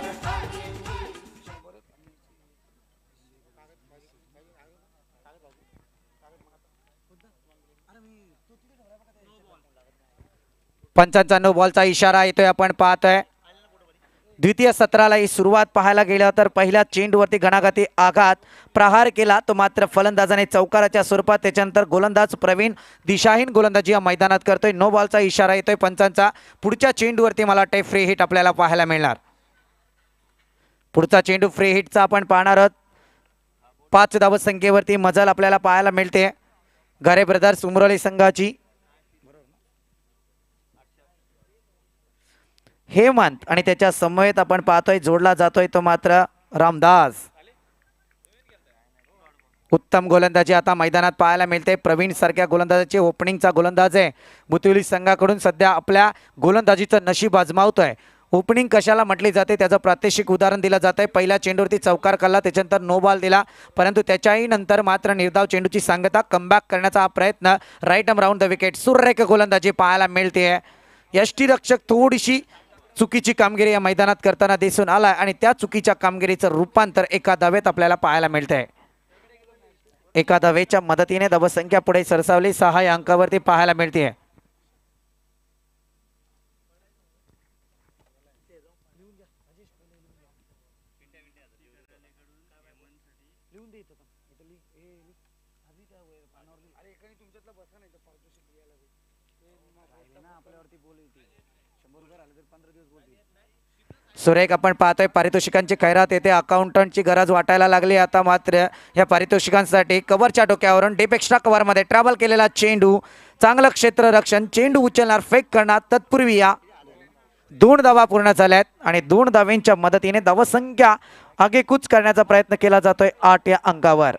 पंचांचा नो बॉलचा इशारा येतोय. आपण पाहतोय द्वितीय सत्राला ही सुरुवात पाहायला गेलं तर पहिल्या चेंडूवरती घणाघाती आघात प्रहार केला तो मात्र फलंदाजाने चौकाराच्या स्वरूपात. त्याच्यानंतर गोलंदाज प्रवीण दिशाहीन गोलंदाजी या मैदानात करतोय. नो बॉलचा इशारा येतोय पंचांचा. पुढच्या चेंडूवरती मला वाटतंय फ्री हिट आपल्याला पाहायला मिळणार. पुढचा चेंडू फ्री हिटचा आपण पाहणार आहोत. 5 धाव संख्येवरती मजल आपल्याला पाहायला मिळते घरे ब्रदर्स उमरोली संघाची. हेमंत आणि त्याच्या समवेत आपण पाहतोय जोडला जातोय तो मात्र रामदास. उत्तम गोलंदाजी आता मैदानात पाहायला मिळते. प्रवीण सारख्या गोलंदाजाचे ओपनिंगचा गोलंदाज आहे. बुतिवली संघाकडून सध्या आपल्या गोलंदाजीचं नशीब आजमावतोय. ओपनिंग कशाला म्हटली जाते त्याचं प्रात्यक्षिक उदाहरण दिलं जात आहे. पहिल्या चेंडूवरती चौकार काढला त्याच्यानंतर नो बॉल दिला परंतु त्याच्याही नंतर मात्र निर्धाव चेंडूची सांगता कमबॅक करण्याचा हा प्रयत्न. Right arm round the wicket सुरेख गोलंदाजी पाहायला मिळते. यष्टीरक्षक थोडीशी चुकीची कामगिरी या मैदानात करताना दिसून आलाय आणि त्या चुकीच्या कामगिरीचं रूपांतर एका धावेत आपल्याला पाहायला मिळतंय. एका धावेच्या मदतीने धावसंख्या पुढे सरसावली 6 या अंकावरती पाहायला मिळते. सुरेख आपण पाहतोय पारितोषिकांची खैरात येते. अकाउंटंटची गरज वाटायला लागली आता मात्र या पारितोषिकांसाठी. कव्हरच्या डोक्यावरून डीप एक्स्ट्रा कव्हरमध्ये ट्रॅव्हल केलेला चेंडू चांगलं क्षेत्ररक्षण. चेंडू उचलणार फेक करणार तत्पूर्वी या 2 धावा पूर्ण झाल्यात आणि 2 धावांच्या मदतीने धावसंख्या आगेकूच करण्याचा प्रयत्न केला जातोय 8 या अंकावर.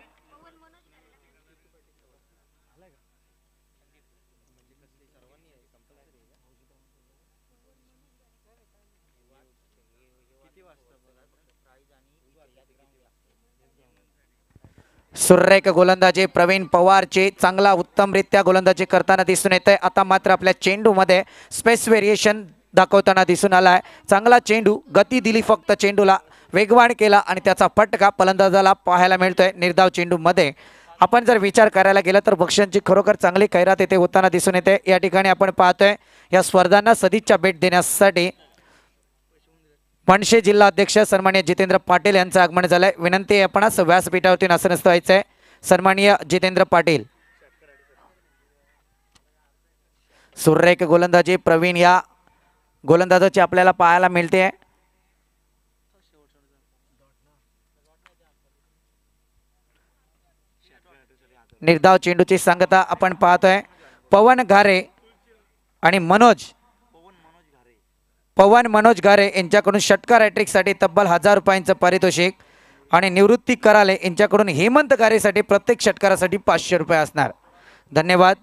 सुरेख गोलंदाजी प्रवीण पवारचे चांगला उत्तमरित्या गोलंदाजी करताना दिसून येत आहे. आता मात्र आपल्या चेंडूमध्ये स्पेस व्हेरिएशन दाखवताना दिसून आलाय. चांगला चेंडू गती दिली फक्त चेंडूला वेगवान केला आणि त्याचा फटका फलंदाजाला पाहायला मिळतोय. निर्धाव चेंडूमध्ये आपण जर विचार करायला गेला तर बक्षांची खरोखर चांगली खैरात येते होताना दिसून येते. या ठिकाणी आपण पाहतोय या स्पर्धांना सदिच्छा भेट देण्यासाठी मनसे जिल्हा अध्यक्ष सन्माननीय जितेंद्र पाटील यांचं आगमन झालंय. विनंती आहे आपणास व्यासपीठावरती आसनस्थ व्हायचंय. सन्माननीय जितेंद्र पाटील. सुरेख गोलंदाजी प्रवीण या गोलंदाजाची आपल्याला पाहायला मिळते. निर्धाव चेंडूची सांगता आपण पाहतोय. पवन घारे आणि पवन मनोज घारे यांच्याकडून षटकार हॅट्रिकसाठी तब्बल 1000 रुपयांचं पारितोषिक आणि निवृत्ती कराले यांच्याकडून हेमंत घारेसाठी प्रत्येक षटकारासाठी 500 रुपये असणार. धन्यवाद.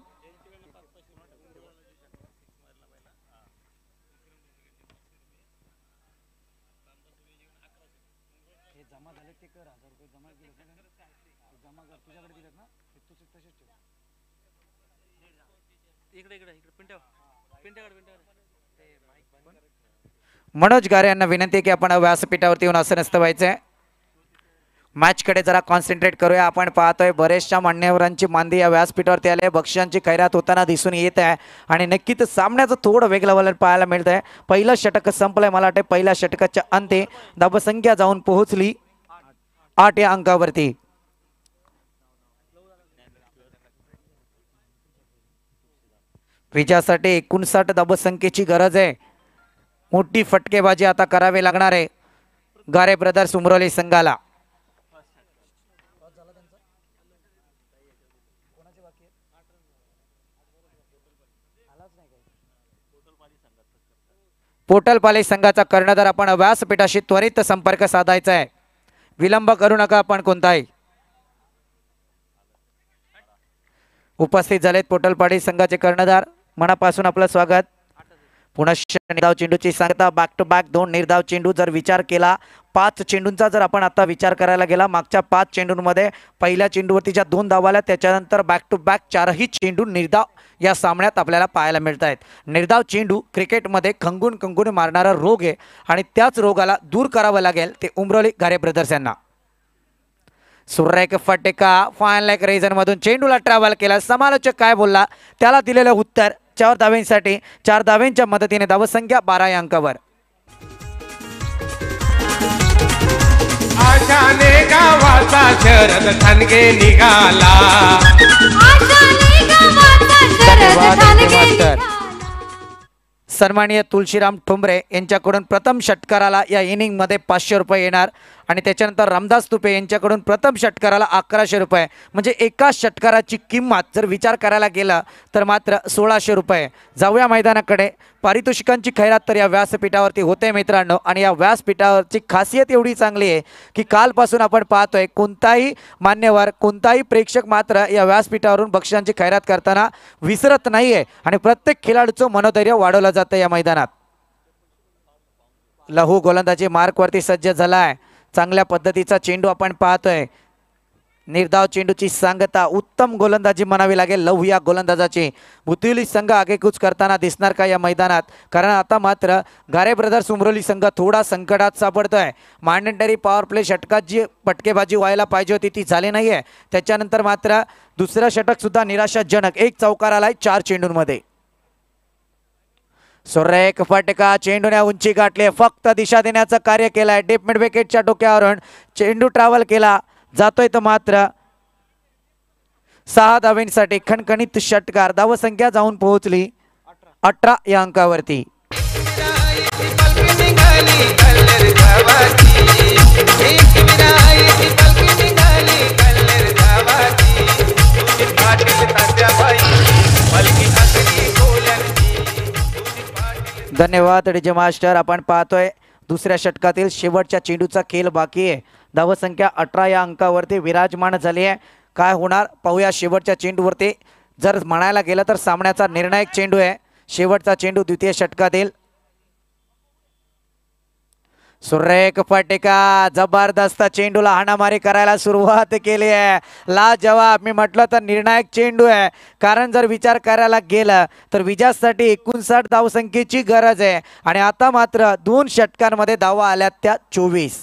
मनोज गारे यांना विनंती आहे की आपण व्यासपीठावरती येऊन असं नसतं व्हायचंय. मॅचकडे जरा कॉन्सन्ट्रेट करूया. आपण पाहतोय बरेचशा मान्यवरांची मांदी या व्यासपीठावरती आले. बक्षिसांची खैरात होताना दिसून येत आहे आणि नक्कीच सामन्याचं थोडं वेगळं वलन पाहायला मिळत आहे. पहिलं षटक संपलंय. मला वाटतं पहिल्या षटकाच्या अंती धावसंख्या जाऊन पोहोचली 8 या अंकावरती. विजयासाठी 59 धावसंख्येची गरज आहे. मोठी फटकेबाजी आता करावी लागणार आहे गारे ब्रदर्स उमरोली संघाला. पोटलपाली संघाचा कर्णधार आपण व्यासपीठाशी त्वरित संपर्क साधायचा आहे. विलंब करू नका आपण कोणताही. उपस्थित झालेत पोटलपाडी संघाचे कर्णधार. मनापासून आपलं स्वागत. पुनश्च निर्धाव चेंडूची सांगता. बॅक टू बॅक 2 निर्धाव चेंडू. जर विचार केला 5 चेंडूंचा जर आपण आता विचार करायला गेला, मागच्या 5 चेंडूंमध्ये पहिल्या चेंडूवरती ज्या 2 धावा आल्या त्याच्यानंतर बॅक टू बॅक 4ही चेंडू निर्धाव या सामन्यात आपल्याला पाहायला मिळत आहेत. निर्धाव चेंडू क्रिकेटमध्ये खंगून मारणारा रोग आहे आणि त्याच रोगाला दूर करावं लागेल ते उमरोली गारे ब्रदर्स यांना. सुरेख फटका फाईन लेग रेझन मधून चेंडूला ट्रॅव्हल केला. समालोचक काय बोलला त्याला दिलेलं उत्तर 4 धावेंसाठी. 4 धावेंच्या मदतीने धावसंख्या 12 या अंकावर. आशाने गावाचा शरद ठाणगे निघाला. सन्माननीय तुळशीराम ठोंबरे यांच्याकडून प्रथम षटकाराला या इनिंगमध्ये 500 रुपये येणार आणि त्याच्यानंतर रामदास तुपे यांच्याकडून प्रथम षटकाराला 1100 रुपये. म्हणजे एका षटकाराची किंमत जर विचार करायला गेला तर मात्र 1600 रुपये. जाऊया मैदानाकडे. पारितोषिकांची खैरात तर या व्यासपीठावरती होते मित्रांनो आणि या व्यासपीठावरची खासियत एवढी चांगली आहे की कालपासून आपण पाहतोय कोणताही मान्यवर कोणताही प्रेक्षक मात्र या व्यासपीठावरून बक्षिसांची खैरात करताना विसरत नाहीये आणि प्रत्येक खेळाडूचं मनोधैर्य वाढवलं जातं या मैदानात. लहू गोलंदाजी मार्कवरती सज्ज झालाय. चांगल्या पद्धतीचा चेंडू आपण पाहतोय. निर्धाव चेंडूची सांगता. उत्तम गोलंदाजी म्हणावी लागेल लहू या गोलंदाजाची. बुतिवली संघ आगेकूच करताना दिसणार का या मैदानात, कारण आता मात्र गारे ब्रदर्स उमरोली संघ थोडा संकटात सापडतोय. मॅन्डेटरी पॉवर प्ले षटकात जी पटकेबाजी व्हायला पाहिजे होती ती झाली नाहीये. त्याच्यानंतर मात्र दुसरं षटक सुद्धा निराशाजनक. 1 चौकार आलाय 4 चेंडूंमध्ये. सुरेख फटका. चेंडूने उंची गाठली. फक्त दिशा देण्याचं कार्य केलंय. डीप मिड विकेटच्या डोक्यावरून चेंडू ट्रॅव्हल केला जातोय तर मात्र 6 धावेंसाठी खणखणीत षटकार. धावसंख्या जाऊन पोहोचली 18 या अंकावरती. धन्यवाद डीजे मास्टर. आपण पाहतोय दुसऱ्या षटकातील शेवटच्या चेंडूचा खेळ बाकी आहे. धावसंख्या 18 या अंकावरती विराजमान झाली आहे. काय होणार पाहूया शेवटच्या चेंडूवरती. जर म्हणायला गेलं तर सामन्याचा निर्णायक चेंडू आहे शेवटचा चेंडू द्वितीय षटकातील. सुरेख फटका. जबरदस्त चेंडूला हाणामारी करायला सुरुवात केली आहे. लाजवाब. मी म्हटलं तर निर्णायक चेंडू आहे, कारण जर विचार करायला गेलं तर विजयासाठी 59 धावसंख्येची गरज आहे आणि आता मात्र 2 षटकांमध्ये धावा आल्यात त्या 24.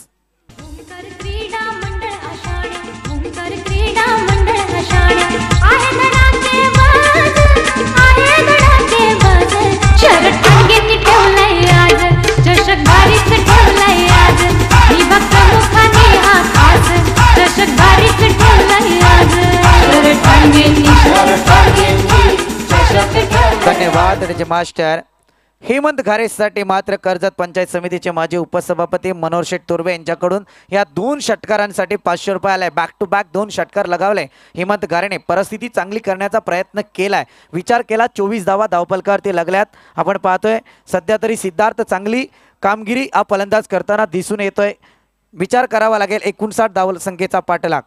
धन्यवाद डीजे मास्टर. हेमंत घारेसाठी मात्र कर्जत पंचायत समितीचे माजी उपसभापती मनोहर शेठ तुर्वे यांच्याकडून या 2 षटकारांसाठी 500 रुपये आलाय. बॅक टू बॅक 2 षटकार लगावले हेमंत घारेने. परिस्थिती चांगली करण्याचा प्रयत्न केलाय. विचार केला 24 धावा धावफलकावरती लागल्यात. आपण पाहतोय सध्या तरी सिद्धार्थ चांगली कामगिरी हा फलंदाज करताना दिसून येतोय. विचार करावा लागेल 59 धावसंख्येचा पाठलाग.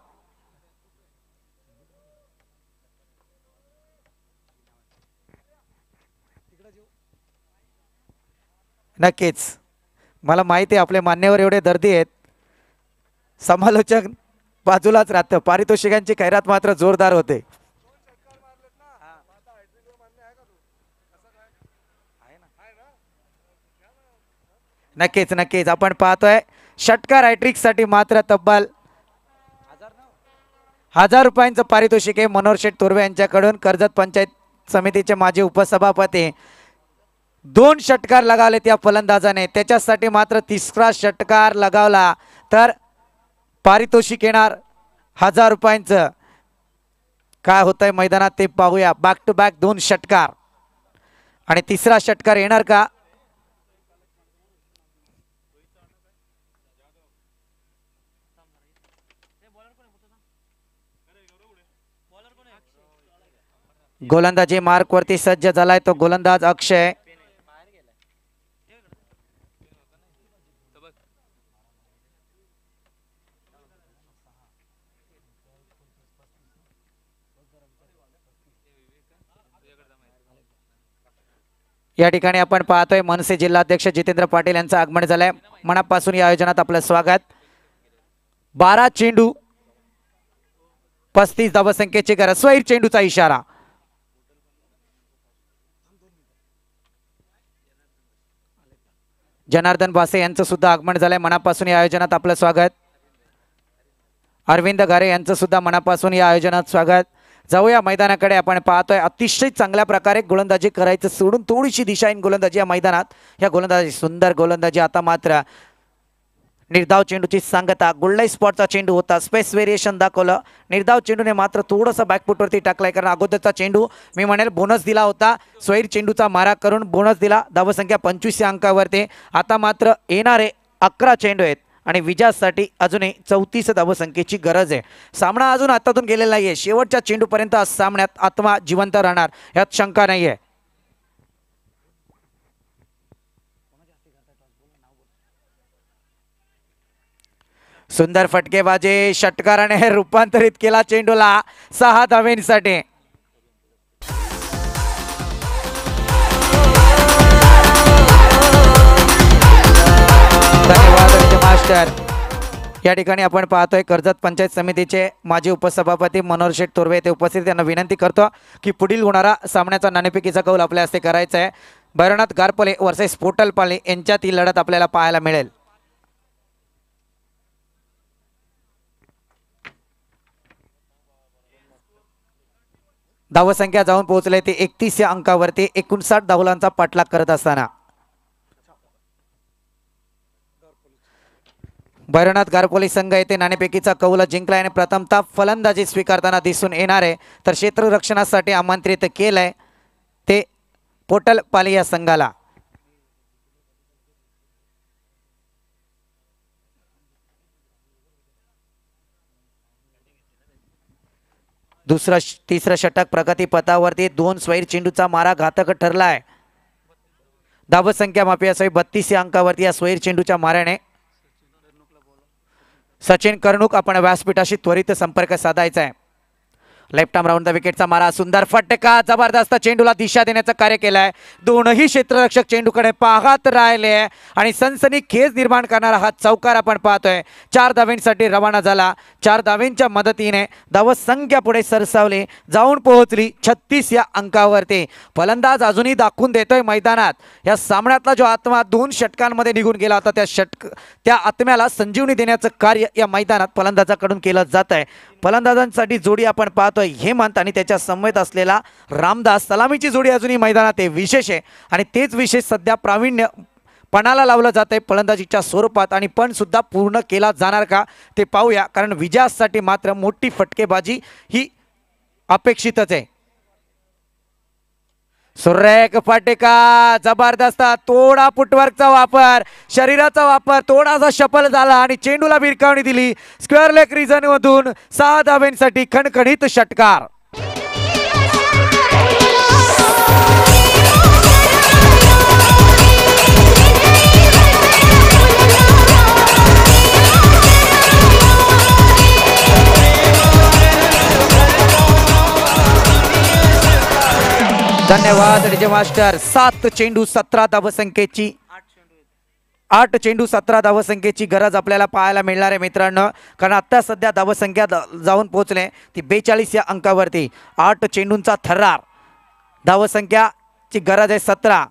नक्कीच मला माहिती आहे आपले मान्यवर एवढे दर्दी आहेत, समालोचक बाजूलाच राहतं. पारितोषिकांची खैरात मात्र जोरदार होते. नक्कीच नक्कीच आपण पाहतोय षटकार हॅट्रिक साठी मात्र तब्बल 1000 रुपयांचं पारितोषिक आहे मनोहर शेठ तुर्वे यांच्याकडून. कर्जत पंचायत समितीचे माजी उपसभापती 2 षटकार लगावले त्या फलंदाजाने. त्याच्यासाठी मात्र 3रा षटकार लगावला तर पारितोषिक येणार 1000 रुपयांचं. काय होतंय मैदानात ते पाहूया. बॅक टू बॅक 2 षटकार आणि 3रा षटकार येणार का? गोलंदाजी मार्क वरती सज्ज झालाय तो गोलंदाज अक्षय. या ठिकाणी आपण पाहतोय मनसे जिल्हाध्यक्ष जितेंद्र पाटील यांचं आगमन झालंय. मनापासून या आयोजनात आपलं स्वागत. 12 चेंडू 35 धावसंख्येची गरज. स्वैर चेंडूचा इशारा. जनार्दन भासे यांचं सुद्धा आगमन झालंय. मनापासून या आयोजनात आपलं स्वागत. अरविंद घारे यांचं सुद्धा मनापासून या आयोजनात स्वागत. जाऊया मैदानाकडे. आपण पाहतोय अतिशय चांगल्या प्रकारे गोलंदाजी करायचं सोडून थोडीशी दिशाहीन गोलंदाजी या मैदानात. या गोलंदाजी सुंदर गोलंदाजी. आता मात्र निर्धाव चेंडूची सांगता. गुल्लाई स्पॉटचा चेंडू होता. स्पेस व्हेरिएशन दाखवलं. निर्धाव चेंडूने मात्र थोडंसं बॅकफुटवरती टाकलाय कारण अगोदरचा चेंडू मी म्हणेल बोनस दिला होता. स्वैर चेंडूचा मारा करून बोनस दिला. धावसंख्या 25 या अंकावरती. आता मात्र येणारे 11 चेंडू आहेत आणि विजयासाठी अजूनही 34 धावसंख्येची गरज आहे. सामना अजून हातातून गेलेला नाहीये. शेवटच्या चेंडूपर्यंत सामन्यात आत्मा जिवंत राहणार यात शंका नाहीये. सुंदर फटकेबाजी. षटकाराने रूपांतरित केला चेंडूला 6 धावेंसाठी. धन्यवाद मास्टर. या ठिकाणी आपण पाहतोय कर्जत पंचायत समितीचे माजी उपसभापती मनोहर शेठ तुर्वे ते उपस्थित. त्यांना विनंती करतो की पुढील होणारा सामन्याचा नाणेफेकीचा कौल आपल्या हस्ते करायचा आहे. भैरवनाथ गारपले वर्सेस पोटलपाले यांच्यात ही लढत आपल्याला पाहायला मिळेल. धावसंख्या जाऊन पोहोचले ते 31 या अंकावरती. 59 धावलांचा पाठलाग करत असताना भैरवनाथ गारपोली संघ येथे नाणेफेकीचा कौल जिंकला आणि प्रथमतः फलंदाजी स्वीकारताना दिसून येणार आहे. तर क्षेत्ररक्षणासाठी आमंत्रित केलंय ते पोटलपाली या संघाला. तिसरं षटक प्रगती पथावरती. 2 स्वैर चेंडूचा मारा घातक ठरलाय. धावसंख्या माफी असावी 32 या अंकावरती या स्वैर चेंडूच्या माऱ्याने. सचिन कर्णुक आपण व्यासपीठाशी त्वरित संपर्क साधायचा आहे. लेफ्ट आर्म राऊंड द विकेटचा मारा. सुंदर फटका. जबरदस्त चेंडूला दिशा देण्याचं कार्य केलंय. दोनही क्षेत्ररक्षक चेंडूकडे पाहत राहिले आणि सनसनी खेच निर्माण करणारा हा चौकार आपण पाहतोय. 4 धावेंसाठी रवाना झाला. 4 धावेंच्या मदतीने धावसंख्या पुढे सरसावली. जाऊन पोहोचली 36 या अंकावरती. फलंदाज अजूनही दाखवून देतोय मैदानात या सामन्यातला जो आत्मा 2 षटकांमध्ये निघून गेला होता त्या आत्म्याला संजीवनी देण्याचं कार्य या मैदानात फलंदाजाकडून केलं जात आहे. फलंदाजांसाठी जोडी आपण पाहतोय हेमंत आणि त्याच्या समवेत असलेला रामदास. सलामीची जोडी अजूनही मैदानात आहे. विशेष आहे आणि तेच विशेष सध्या प्रावीण्य पणाला लावलं जात आहे फलंदाजीच्या स्वरूपात. आणि पण सुद्धा पूर्ण केला जाणार का ते पाहूया कारण विजयासाठी मात्र मोठी फटकेबाजी ही अपेक्षितच आहे. सुरेख फटका, जबरदस्त थोडा फुटवर्कचा वापर, शरीराचा वापर थोडासा शफल झाला आणि चेंडूला भिरकावणी दिली. स्क्वेअर लेग रिजन मधून 6 धाब्यांसाठी खणखणीत षटकार. धन्यवाद डीजे मास्टर. 7 चेंडू 17 धावसंख्येची 8 चेंडू 17 धावसंख्येची गरज आपल्याला पाहायला मिळणार आहे मित्रांनो. कारण आता सध्या धावसंख्या जाऊन पोहोचले ती 42 या अंकावरती. 8 चेंडूंचा थरार, धावसंख्याची गरज आहे 17.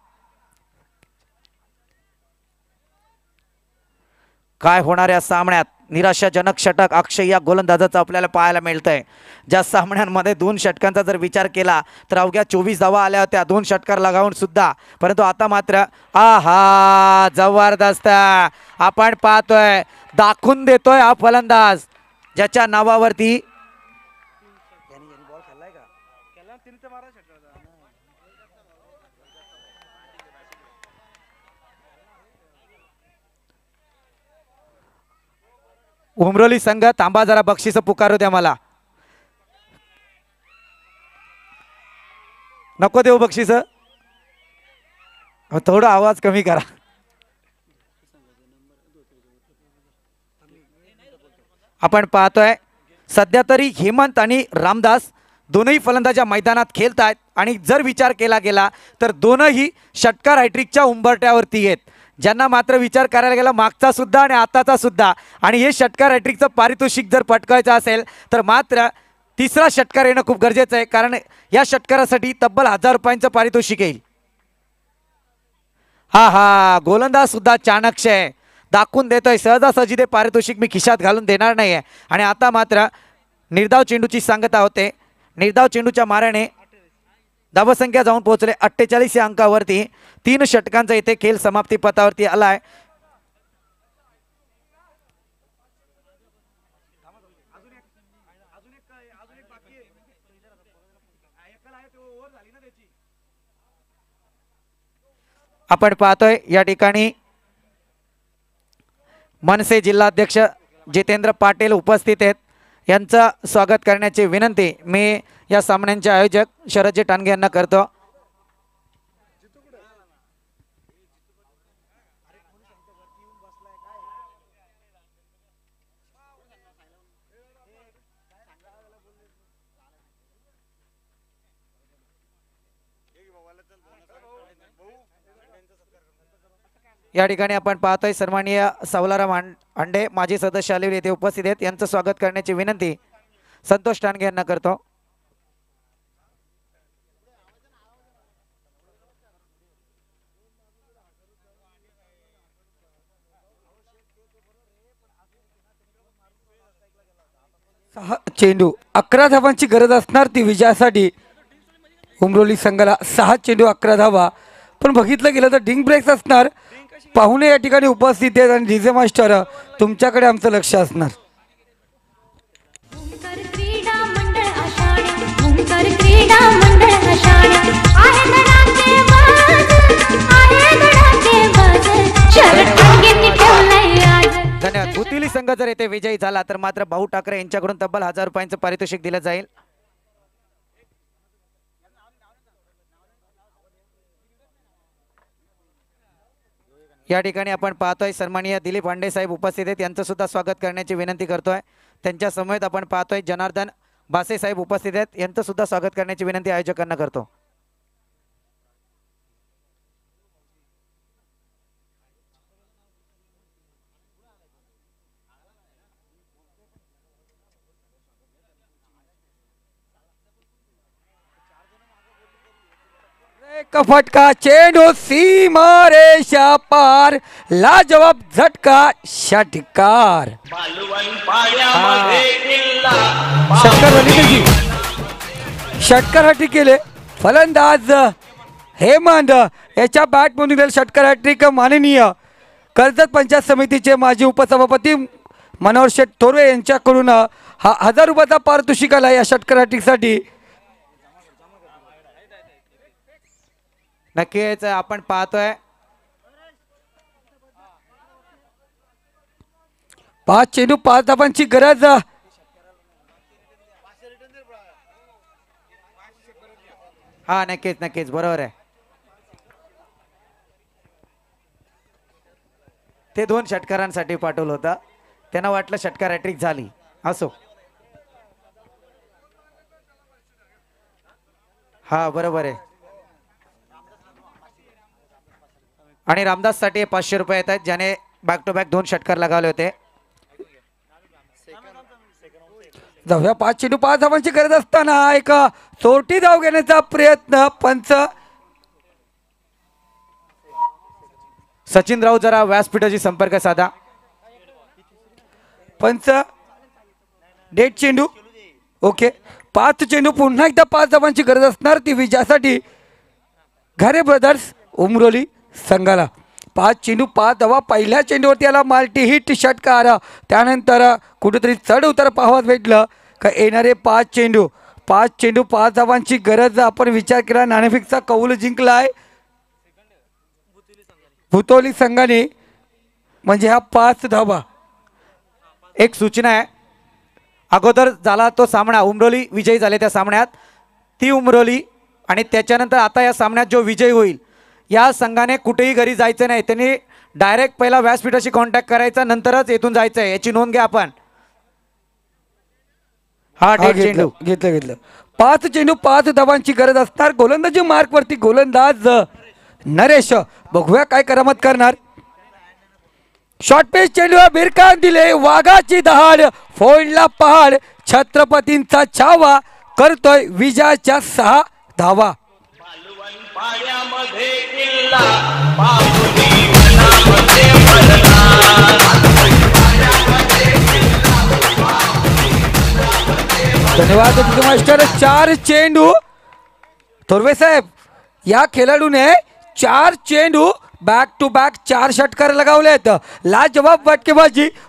काय होणार या सामन्यात? निराशाजनक षटक अक्षय या गोलंदाजाचं आपल्याला पाहायला मिळतंय. ज्या सामन्यांमध्ये 2 षटकांचा जर विचार केला तर अवघ्या 24 धावा आल्या होत्या 2 षटकार लगावून सुद्धा. परंतु आता मात्र आहा, जबरदस्त आपण पाहतोय, दाखवून देतोय हा फलंदाज ज्याच्या नावावरती उमरोली संघ थांबा जरा, बक्षीस पुकारू द्या मला. नको देऊ बक्षीस, थोडा आवाज कमी करा. आपण पाहतोय सध्या तरी हेमंत आणि रामदास दोनही फलंदाजा मैदानात खेळत आहेत आणि जर विचार केला गेला तर दोनही षटकार हॅट्रिकच्या उंबरट्यावरती आहेत. ज्यांना मात्र विचार करायला गेला मागचा सुद्धा आणि आताचा सुद्धा, आणि हे षटकार हॅट्रिकचं पारितोषिक जर पटकायचं असेल तर मात्र तिसरा षटकार येणं खूप गरजेचं आहे. कारण या षटकारासाठी तब्बल 1000 रुपयांचं पारितोषिक येईल. हा गोलंदाज सुद्धा चाणक्य आहे, दाखवून देतोय सहजासहजी ते पारितोषिक मी खिशात घालून देणार नाही आहे. आणि आता मात्र निर्धाव चेंडूची सांगता होते. निर्धाव चेंडूच्या माऱ्याने धावसंख्या जाऊन पोहोचले 48 या अंकावरती. 3 षटकांचा इथे खेळ समाप्ती पथावरती आलाय. आपण पाहतोय या ठिकाणी मनसे जिल्हाध्यक्ष जितेंद्र पाटील उपस्थित आहेत. यांचं स्वागत करण्याची विनंती मी या सामन्यांचे आयोजक शरदजी टांगे यांना करतो. या ठिकाणी आपण पाहतोय सन्माननीय सवलाराम अंडे माजी सदस्य आलेले येथे उपस्थित आहेत. यांचं स्वागत करण्याची विनंती संतोष टांगे यांना करतो. चेंडू 11 धावांची गरज असणार ती विजयासाठी. उमरोली संघाला 6 चेंडू 11 धावा. पण बघितलं गेलं तर डिंग ब्रेक्स असणार. पाहुणे या ठिकाणी उपस्थित आहेत आणि डीजे मास्टर तुमच्याकडे आमचं लक्ष असणार. ओंकार क्रीडा मंडळ आषाढ, ओंकार क्रीडा मंडळ आषाढ. आहे धडाके बाज, आहे धडाके बाज, शरद टांगेंनी ठेवलंय आज. धन्यवाद. भुतिली संघ जर येथे विजयी झाला तर मात्र भाऊ ठाकरे यांच्याकडून तब्बल 1000 रुपयांचं पारितोषिक दिलं जाईल. या ठिकाणी आपण पाहतोय सन्माननीय दिलीप हांडे साहेब उपस्थित आहेत. यांचं सुद्धा स्वागत करण्याची विनंती करतोय. त्यांच्या समवेत आपण पाहतोय जनार्दन बासे साहेब उपस्थित आहेत. यांचं सुद्धा स्वागत करण्याची विनंती आयोजकांना करतो. फटका, चेंडू सीमा रेषा पार, लाजवाब झटका, षटकार. षटकार हॅट्रिक केले फलंदाज हेमंत याच्या बॅटमधून षटकार हॅट्रिक माननीय कर्जत पंचायत समितीचे माजी उपसभापती मनोहर शेठ थोरवे यांच्याकडून हा 1000 रुपयाचा पारितोषिक आला या षटकार हॅट्रिकसाठी. नक्कीच आपण पाहतोय 5 चेंडू 5 धावांची गरज. हा नक्कीच नक्कीच बरोबर आहे. ते 2 षटकारांसाठी पाठवलं होतं, त्यांना वाटलं षटकार हॅट्रिक झाली. असो, हा बरोबर आहे. आणि रामदास साठी 500 रुपये येत आहेत, ज्याने बॅक टू बॅक 2 षटकार लगावले होते. जाऊया 5 चेंडू 5 धावांची गरज असताना एक चोरटी धाव घेण्याचा प्रयत्न. पंच सचिन राऊत जरा व्यासपीठाशी संपर्क साधा. पंच डेट चेंडू. ओके, 5 चेंडू पुन्हा एकदा 5 धावांची गरज असणार ती विजयासाठी घारे ब्रदर्स उमरोली संघाला. 5 चेंडू 5 धावा. पहिल्या चेंडूवरती याला माल्टी हिट षटकार. त्यानंतर कुठेतरी चढ उतर पाहावत भेटलं का येणारे 5 चेंडू 5 धावांची गरज. आपण विचार केला नाणेफेकचा कौल जिंकलाय भुतोली संघाने, म्हणजे हा 5 धावा. एक सूचना आहे, अगोदर झाला तो सामना उमरोली विजयी झाले त्या सामन्यात, ती उमरोली आणि त्याच्यानंतर आता या सामन्यात जो विजयी होईल या संघाने कुठेही घरी जायचं नाही. त्यांनी डायरेक्ट पहिला व्यासपीठाशी कॉन्टॅक्ट करायचा, नंतरच येथून जायचं आहे, याची नोंद घ्या आपण. हा डेट चेंडू घेतलं. 5 चेंडू 5 धावांची गरज असणार. गोलंदाजी मार्क वरती गोलंदाज नरेश, बघूया काय करामत करणार. शॉर्ट पेच चेंडू बिरकान दिले, वाघाची दहाड फोडला पहाड. छत्रपतींचा छावा करतोय विजयाच्या 6 धावा. धन्यवाद मास्टर. 4 चेंडू थोरवे साहेब, या खेळाडूने 4 चेंडू बॅक टू बॅक 4 षटकार लगावलेत. लाजवाब फटकेबाजी